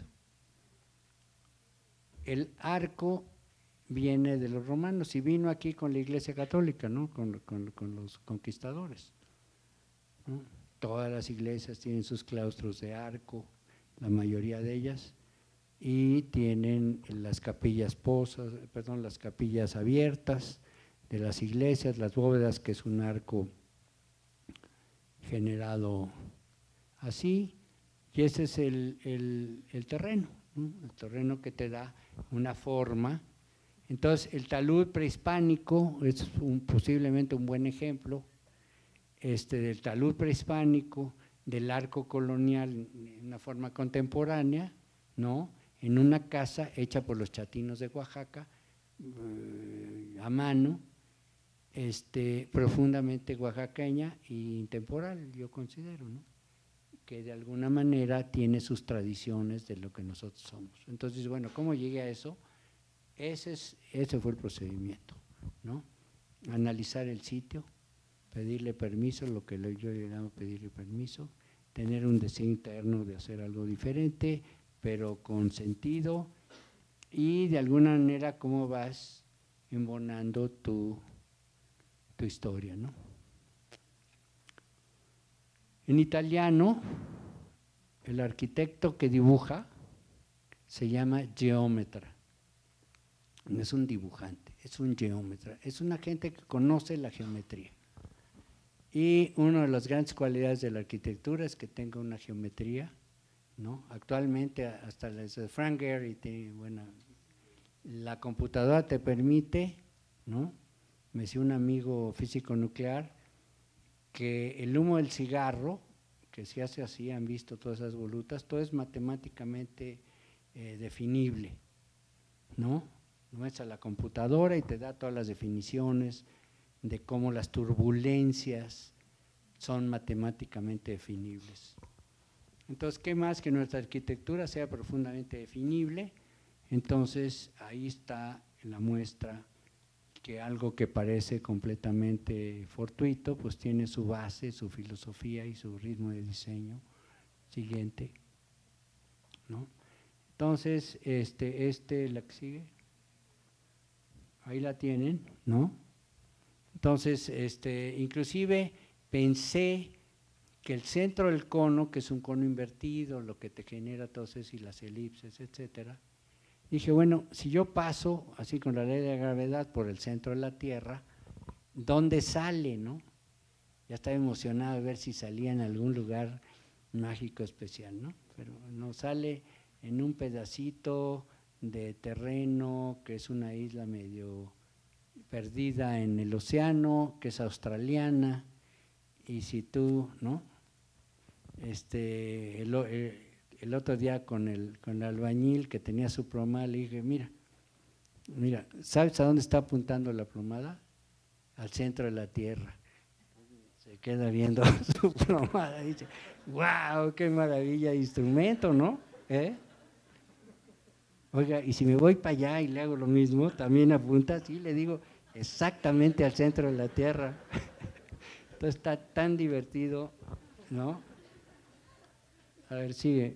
El arco viene de los romanos y vino aquí con la Iglesia Católica, ¿no? Con los conquistadores, ¿no? Todas las iglesias tienen sus claustros de arco, la mayoría de ellas, y tienen las capillas las capillas abiertas de las iglesias, las bóvedas, que es un arco generado así, y ese es el terreno, ¿no? El terreno que te da una forma. Entonces, el talud prehispánico es posiblemente un buen ejemplo del talud prehispánico, del arco colonial en una forma contemporánea, ¿no? En una casa hecha por los chatinos de Oaxaca, a mano, profundamente oaxaqueña e intemporal, yo considero, ¿no? Que de alguna manera tiene sus tradiciones de lo que nosotros somos. Entonces, bueno, ¿cómo llegué a eso? Ese fue el procedimiento, ¿no? Analizar el sitio, pedirle permiso, lo que yo le llamo pedirle permiso, tener un deseo interno de hacer algo diferente, pero con sentido, y de alguna manera cómo vas embonando tu historia, ¿no? En italiano, el arquitecto que dibuja se llama geómetra. No es un dibujante, es un geómetra, es una gente que conoce la geometría. Y una de las grandes cualidades de la arquitectura es que tenga una geometría, ¿no? Actualmente, hasta desde Frank Gehry, bueno, la computadora te permite, ¿no? Me decía un amigo físico nuclear que el humo del cigarro, que se hace así, han visto todas esas volutas, todo es matemáticamente definible, ¿no? Lo metes a la computadora y te da todas las definiciones de cómo las turbulencias son matemáticamente definibles. Entonces, ¿qué más que nuestra arquitectura sea profundamente definible? Entonces, ahí está la muestra que algo que parece completamente fortuito, pues tiene su base, su filosofía y su ritmo de diseño siguiente, ¿no? Entonces, la que sigue, ahí la tienen, ¿no? Entonces, inclusive pensé que el centro del cono, que es un cono invertido, lo que te genera todo eso y las elipses, etcétera, dije, bueno, si yo paso así con la ley de gravedad por el centro de la Tierra, ¿dónde sale, no? Ya estaba emocionado de ver si salía en algún lugar mágico especial, ¿no? Pero no, sale en un pedacito de terreno que es una isla medio perdida en el océano, que es australiana, y si tú, ¿no? El otro día con el albañil que tenía su plomada, le dije, mira, ¿sabes a dónde está apuntando la plomada? Al centro de la Tierra. Se queda viendo su plomada y dice, ¡wow! ¡Qué maravilla de instrumento!, ¿no? Oiga, y si me voy para allá y le hago lo mismo, también apunta, sí, le digo, exactamente al centro de la Tierra. Entonces está tan divertido, ¿no? A ver, sigue.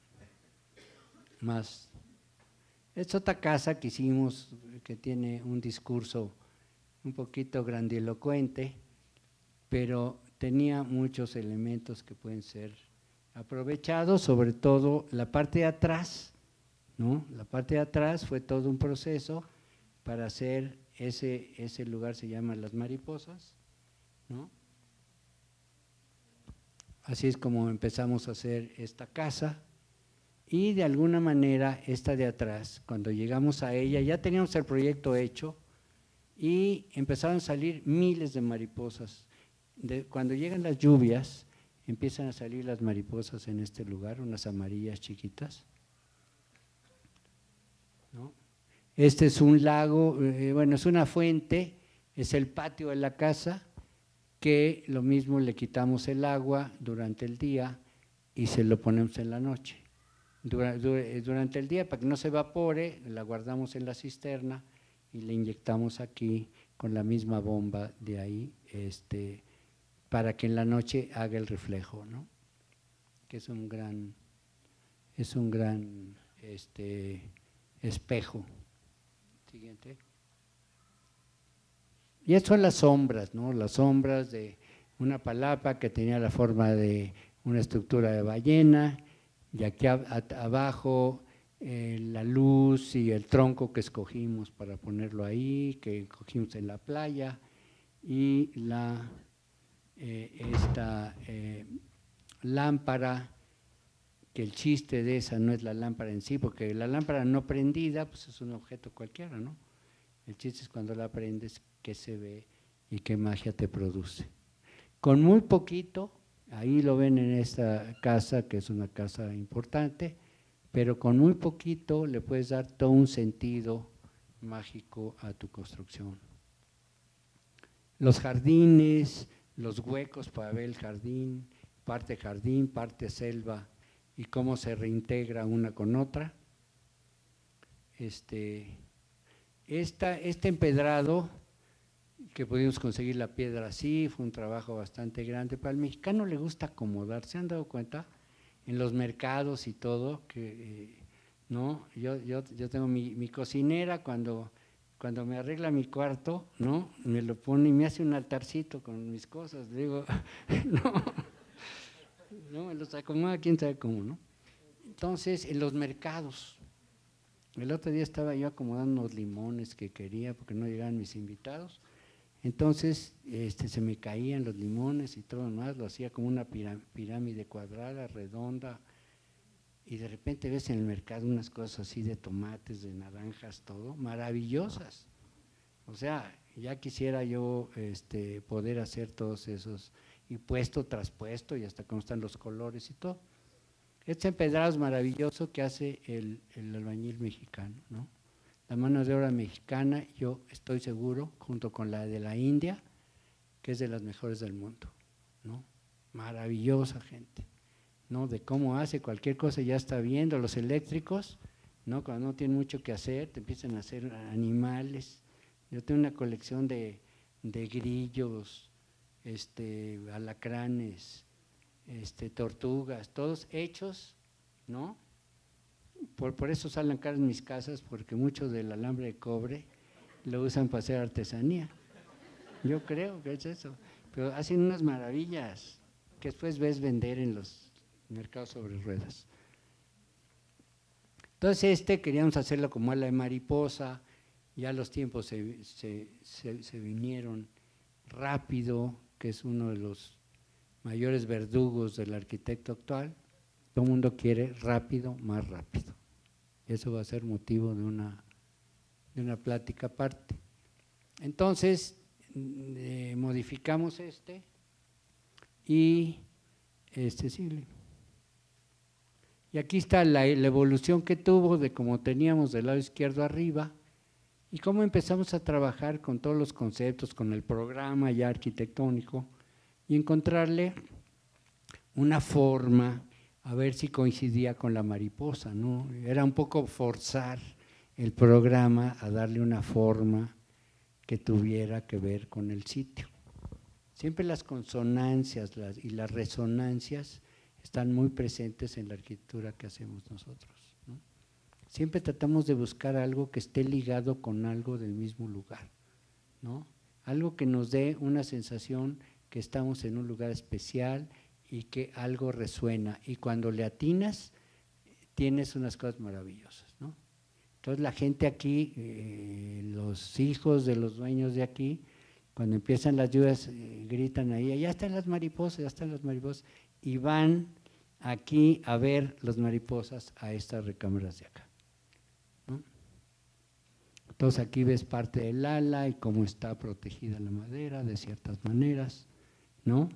Más. Es otra casa que hicimos que tiene un discurso un poquito grandilocuente, pero tenía muchos elementos que pueden ser aprovechados, sobre todo la parte de atrás, ¿no? La parte de atrás fue todo un proceso para hacer ese lugar, se llama Las Mariposas, ¿no? Así es como empezamos a hacer esta casa. Y de alguna manera esta de atrás, cuando llegamos a ella, ya teníamos el proyecto hecho y empezaron a salir miles de mariposas. Cuando llegan las lluvias, empiezan a salir las mariposas en este lugar, unas amarillas chiquitas, ¿no? Este es un lago, bueno, es una fuente, es el patio de la casa, que lo mismo le quitamos el agua durante el día y se lo ponemos en la noche. Durante el día, para que no se evapore, la guardamos en la cisterna y le inyectamos aquí con la misma bomba de ahí para que en la noche haga el reflejo, ¿no? Que es un gran espejo. Siguiente. Y eso son las sombras, ¿no? Las sombras de una palapa que tenía la forma de una estructura de ballena, y aquí abajo la luz y el tronco que escogimos para ponerlo ahí, que cogimos en la playa, y esta lámpara, que el chiste de esa no es la lámpara en sí, porque la lámpara no prendida pues es un objeto cualquiera, ¿no? El chiste es cuando la prendes, qué se ve y qué magia te produce. Con muy poquito, ahí lo ven en esta casa, que es una casa importante, pero con muy poquito le puedes dar todo un sentido mágico a tu construcción. Los jardines, los huecos para ver el jardín, parte selva, y cómo se reintegra una con otra. Este empedrado, que pudimos conseguir la piedra así, fue un trabajo bastante grande. Para el mexicano le gusta acomodar, ¿se han dado cuenta? En los mercados y todo, que ¿no? Yo tengo mi cocinera, cuando me arregla mi cuarto, ¿no? Me lo pone y me hace un altarcito con mis cosas. Le digo, no, me los acomoda, quién sabe cómo, ¿no? Entonces, en los mercados, el otro día estaba yo acomodando unos limones que quería porque no llegaban mis invitados. Entonces se me caían los limones y todo lo demás, lo hacía como una pirámide cuadrada, redonda, y de repente ves en el mercado unas cosas así de tomates, de naranjas, todo, maravillosas. O sea, ya quisiera yo poder hacer todos esos, y puesto tras puesto, y hasta cómo están los colores y todo. Este empedrado es maravilloso que hace el albañil mexicano, ¿no? La mano de obra mexicana, yo estoy seguro, junto con la de la India, que es de las mejores del mundo, ¿no? Maravillosa gente, ¿no? De cómo hace cualquier cosa, ya está viendo. Los eléctricos, ¿no? Cuando no tienen mucho que hacer, te empiezan a hacer animales. Yo tengo una colección de grillos, alacranes, tortugas, todos hechos, ¿no? Por eso salen caras mis casas, porque mucho del alambre de cobre lo usan para hacer artesanía. Yo creo que es eso. Pero hacen unas maravillas que después ves vender en los mercados sobre ruedas. Entonces queríamos hacerlo como ala de mariposa, ya los tiempos se vinieron rápido, que es uno de los mayores verdugos del arquitecto actual. Todo el mundo quiere rápido, más rápido. Eso va a ser motivo de una plática aparte. Entonces, modificamos y sí. Y aquí está la evolución que tuvo de cómo teníamos del lado izquierdo arriba y cómo empezamos a trabajar con todos los conceptos, con el programa ya arquitectónico y encontrarle una forma, a ver si coincidía con la mariposa, ¿no? Era un poco forzar el programa a darle una forma que tuviera que ver con el sitio. Siempre las consonancias y las resonancias están muy presentes en la arquitectura que hacemos nosotros, ¿no? Siempre tratamos de buscar algo que esté ligado con algo del mismo lugar, ¿no? Algo que nos dé una sensación que estamos en un lugar especial y que algo resuena, y cuando le atinas tienes unas cosas maravillosas, ¿no? Entonces la gente aquí, los hijos de los dueños de aquí, cuando empiezan las lluvias gritan ahí, ya están las mariposas, y van aquí a ver las mariposas a estas recámaras de acá, ¿no? Entonces aquí ves parte del ala y cómo está protegida la madera de ciertas maneras, ¿no?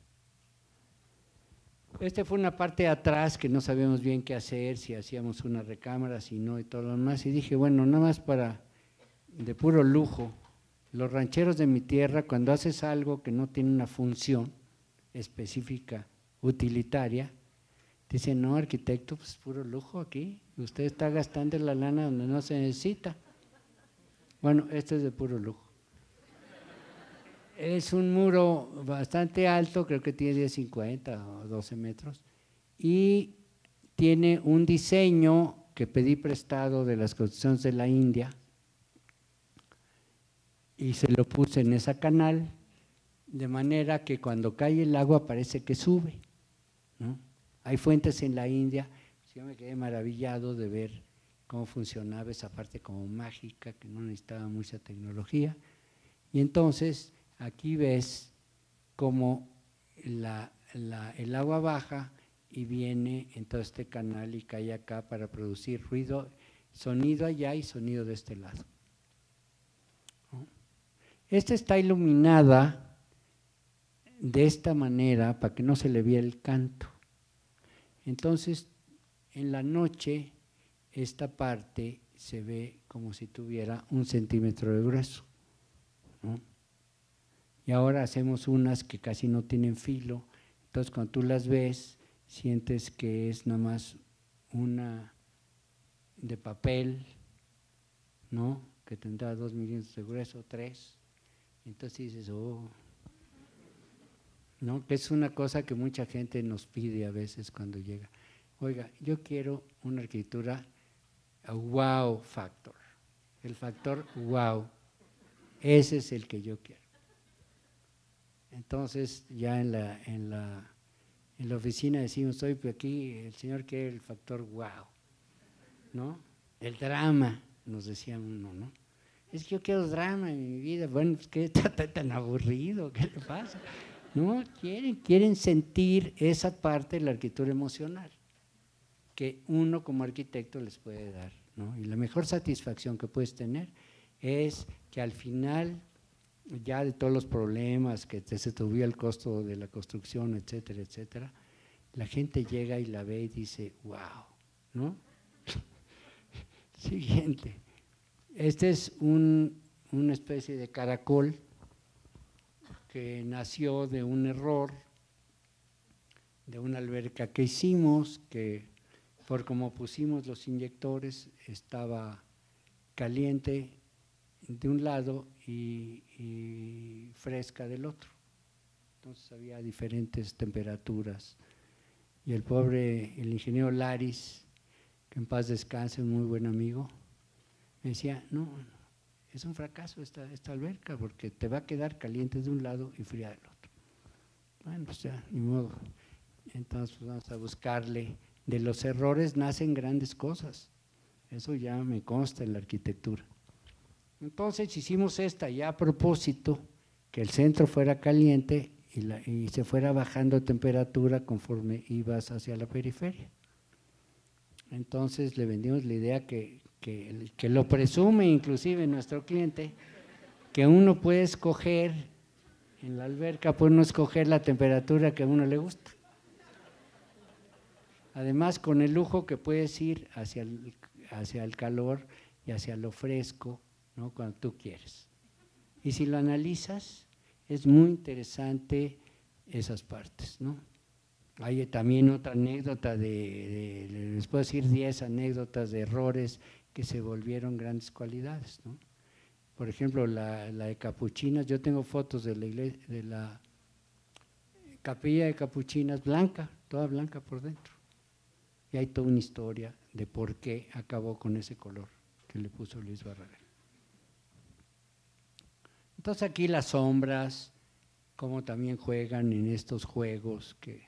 Fue una parte de atrás que no sabíamos bien qué hacer, si hacíamos una recámara, si no y todo lo demás, y dije, bueno, nada más de puro lujo, los rancheros de mi tierra, cuando haces algo que no tiene una función específica, utilitaria, dicen, no, arquitecto, pues puro lujo aquí, usted está gastando la lana donde no se necesita. Bueno, esto es de puro lujo. Es un muro bastante alto, creo que tiene 10,50 o 12 metros, y tiene un diseño que pedí prestado de las construcciones de la India y se lo puse en esa canal, de manera que cuando cae el agua parece que sube, ¿no? Hay fuentes en la India, yo me quedé maravillado de ver cómo funcionaba esa parte como mágica, que no necesitaba mucha tecnología. Y entonces aquí ves cómo el agua baja y viene en todo este canal y cae acá para producir ruido, sonido allá y sonido de este lado, ¿no? Esta está iluminada de esta manera para que no se le vea el canto. Entonces, en la noche, esta parte se ve como si tuviera 1 centímetro de grueso, ¿no? Y ahora hacemos unas que casi no tienen filo, entonces cuando tú las ves, sientes que es nada más una de papel, ¿no? Que tendrá 2 milímetros de grueso, 3, entonces dices, oh, ¿no? Que es una cosa que mucha gente nos pide a veces cuando llega. Oiga, yo quiero una arquitectura wow factor, el factor wow, ese es el que yo quiero. Entonces ya en la oficina decimos, oye, pues aquí el señor quiere el factor wow, ¿no? El drama, nos decía uno, ¿no? Es que yo quiero drama en mi vida. Bueno, pues que está tan aburrido, ¿qué le pasa? No, quieren sentir esa parte de la arquitectura emocional que uno como arquitecto les puede dar, ¿no? Y la mejor satisfacción que puedes tener es que al final, ya de todos los problemas, que se tuviera el costo de la construcción, etcétera, etcétera, la gente llega y la ve y dice, wow, ¿no? Siguiente. Este es una especie de caracol que nació de un error, de una alberca que hicimos, que por como pusimos los inyectores estaba caliente de un lado y fresca del otro. Entonces había diferentes temperaturas. Y el ingeniero Laris, que en paz descanse, un muy buen amigo, me decía, no, es un fracaso esta alberca porque te va a quedar caliente de un lado y fría del otro. Bueno, pues ya, ni modo. Entonces pues vamos a buscarle. De los errores nacen grandes cosas. Eso ya me consta en la arquitectura. Entonces hicimos esta ya a propósito, que el centro fuera caliente y se fuera bajando temperatura conforme ibas hacia la periferia. Entonces le vendimos la idea que lo presume inclusive nuestro cliente, que uno puede escoger en la alberca, puede uno escoger la temperatura que a uno le gusta. Además, con el lujo que puedes ir hacia el calor y hacia lo fresco, ¿no? Cuando tú quieres. Y si lo analizas, es muy interesante esas partes, ¿no? Hay también otra anécdota les puedo decir 10 anécdotas de errores que se volvieron grandes cualidades, ¿no? Por ejemplo, la de Capuchinas, yo tengo fotos de la iglesia, de la capilla de Capuchinas blanca, toda blanca por dentro. Y hay toda una historia de por qué acabó con ese color que le puso Luis Barragán. Entonces aquí las sombras, cómo también juegan en estos juegos que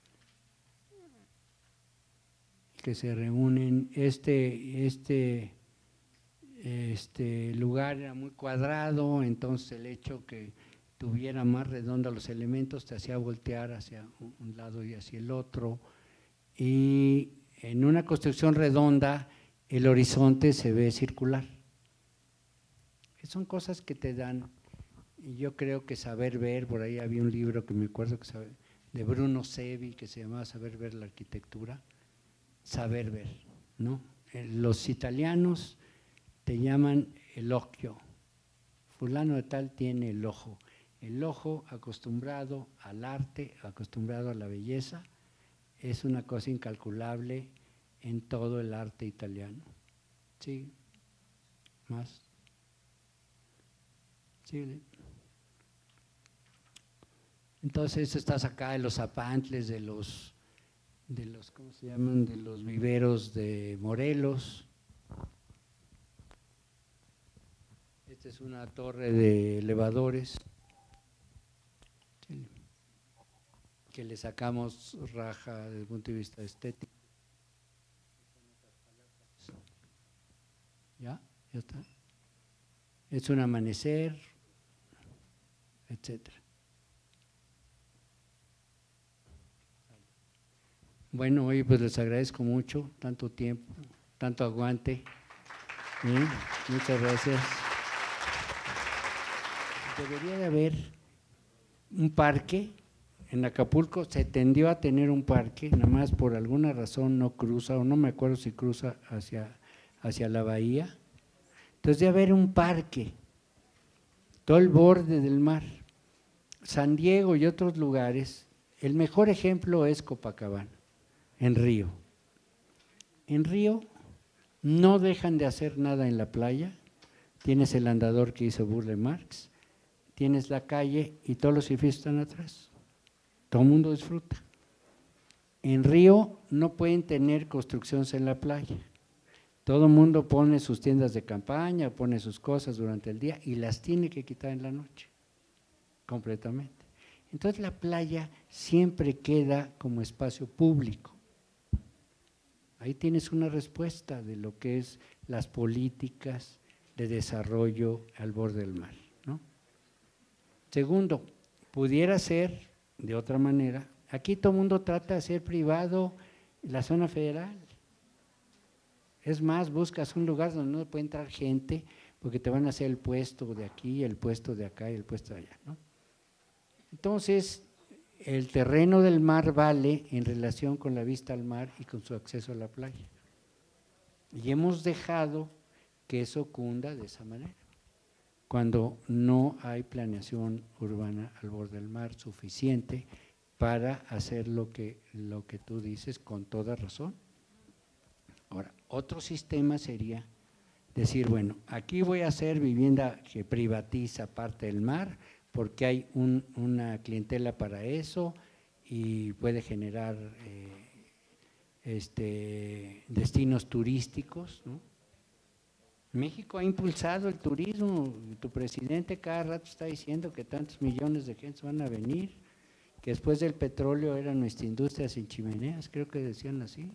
se reúnen. Este lugar era muy cuadrado, entonces el hecho que tuviera más redonda los elementos te hacía voltear hacia un lado y hacia el otro. Y en una construcción redonda el horizonte se ve circular. Son cosas que te dan, y yo creo que saber ver, por ahí había un libro que me acuerdo de Bruno Sevi que se llamaba Saber ver la arquitectura, saber ver, ¿no? Los italianos te llaman el occhio, fulano de tal tiene el ojo acostumbrado al arte, acostumbrado a la belleza, es una cosa incalculable en todo el arte italiano. ¿Sí? ¿Más? Sí. Entonces esto está sacada de los zapantles, de los, ¿cómo se llaman? De los viveros de Morelos. Esta es una torre de elevadores que le sacamos raja desde el punto de vista estético. ¿Ya? ¿Ya está? Es un amanecer, etcétera. Bueno, hoy pues les agradezco mucho, tanto tiempo, tanto aguante. Muchas gracias. Debería de haber un parque. En Acapulco se tendió a tener un parque, nada más por alguna razón no cruza, o no me acuerdo si cruza hacia la bahía. Entonces debe haber un parque, todo el borde del mar. San Diego y otros lugares, el mejor ejemplo es Copacabana, en Río. En Río no dejan de hacer nada en la playa, tienes el andador que hizo Burle Marx, tienes la calle y todos los edificios están atrás. Todo el mundo disfruta. En Río no pueden tener construcciones en la playa. Todo el mundo pone sus tiendas de campaña, pone sus cosas durante el día y las tiene que quitar en la noche, completamente. Entonces la playa siempre queda como espacio público. Ahí tienes una respuesta de lo que es las políticas de desarrollo al borde del mar, ¿no? Segundo, pudiera ser de otra manera, aquí todo el mundo trata de hacer privado la zona federal. Es más, buscas un lugar donde no puede entrar gente porque te van a hacer el puesto de aquí, el puesto de acá y el puesto de allá, ¿no? Entonces, el terreno del mar vale en relación con la vista al mar y con su acceso a la playa. Y hemos dejado que eso cunda de esa manera, cuando no hay planeación urbana al borde del mar suficiente para hacer lo que tú dices con toda razón. Ahora, otro sistema sería decir, bueno, aquí voy a hacer vivienda que privatiza parte del mar porque hay una clientela para eso y puede generar destinos turísticos, ¿no? México ha impulsado el turismo, tu presidente cada rato está diciendo que tantos millones de gente van a venir, que después del petróleo era nuestra industria sin chimeneas, creo que decían así.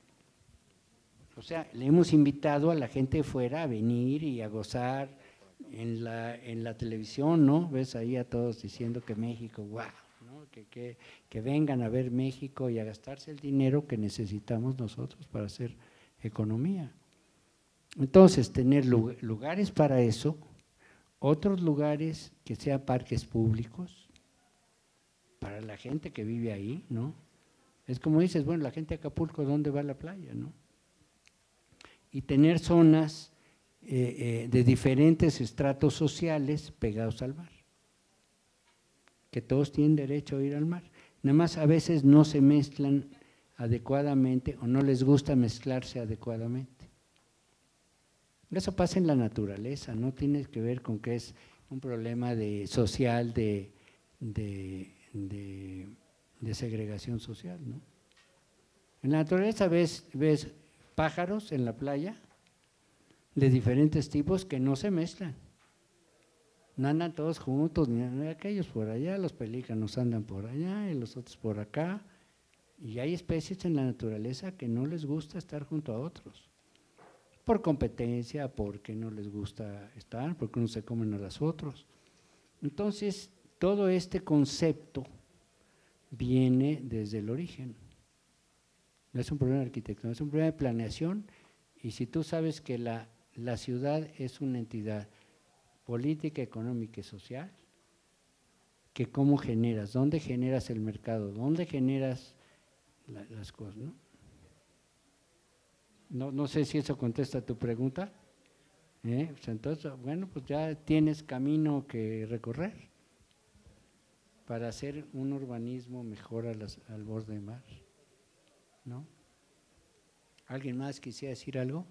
O sea, le hemos invitado a la gente de fuera a venir y a gozar en la televisión, ¿no? Ves ahí a todos diciendo que México, wow, ¿no? Que vengan a ver México y a gastarse el dinero que necesitamos nosotros para hacer economía. Entonces, tener lugares para eso, otros lugares que sean parques públicos, para la gente que vive ahí, ¿no? Es como dices, bueno, la gente de Acapulco, ¿dónde va a la playa, no? Y tener zonas de diferentes estratos sociales pegados al mar, que todos tienen derecho a ir al mar. Nada más a veces no se mezclan adecuadamente o no les gusta mezclarse adecuadamente. Eso pasa en la naturaleza, no tiene que ver con que es un problema social de segregación social, ¿no? En la naturaleza ves pájaros en la playa de diferentes tipos que no se mezclan, no andan todos juntos, ni aquellos por allá, los pelícanos andan por allá y los otros por acá, y hay especies en la naturaleza que no les gusta estar junto a otros, por competencia, porque no les gusta estar, porque no se comen a los otros. Entonces, todo este concepto viene desde el origen. No es un problema de arquitectura, es un problema de planeación, y si tú sabes que la ciudad es una entidad política, económica y social, que cómo generas, dónde generas el mercado, dónde generas las cosas, ¿no? No sé si eso contesta tu pregunta. Pues entonces, bueno, pues ya tienes camino que recorrer para hacer un urbanismo mejor al borde del mar, ¿no? ¿Alguien más quisiera decir algo?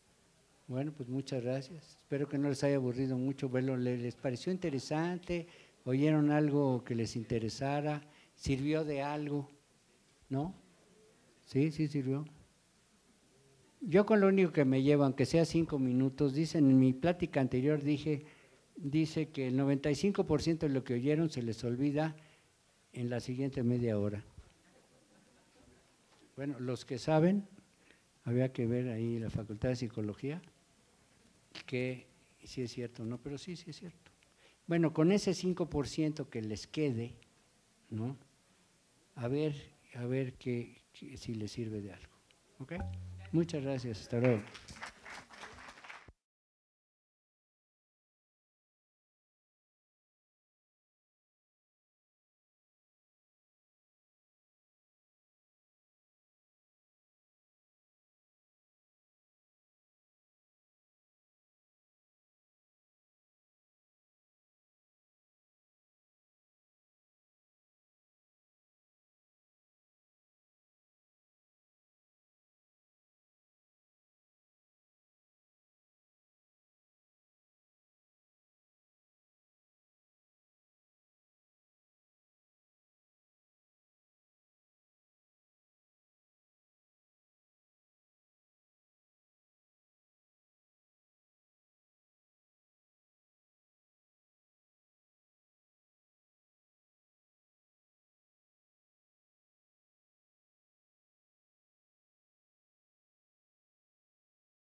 Bueno, pues muchas gracias. Espero que no les haya aburrido mucho verlo. ¿Les pareció interesante? ¿Oyeron algo que les interesara? ¿Sirvió de algo? ¿No? Sí, sí sirvió. Yo con lo único que me llevo, aunque sea 5 minutos, dicen en mi plática anterior, dice que el 95% de lo que oyeron se les olvida en la siguiente media hora. Bueno, los que saben, había que ver ahí la Facultad de Psicología, que si es cierto o no, pero sí, sí es cierto. Bueno, con ese 5% que les quede, ¿no? A ver si les sirve de algo. ¿Ok? Muchas gracias, hasta luego.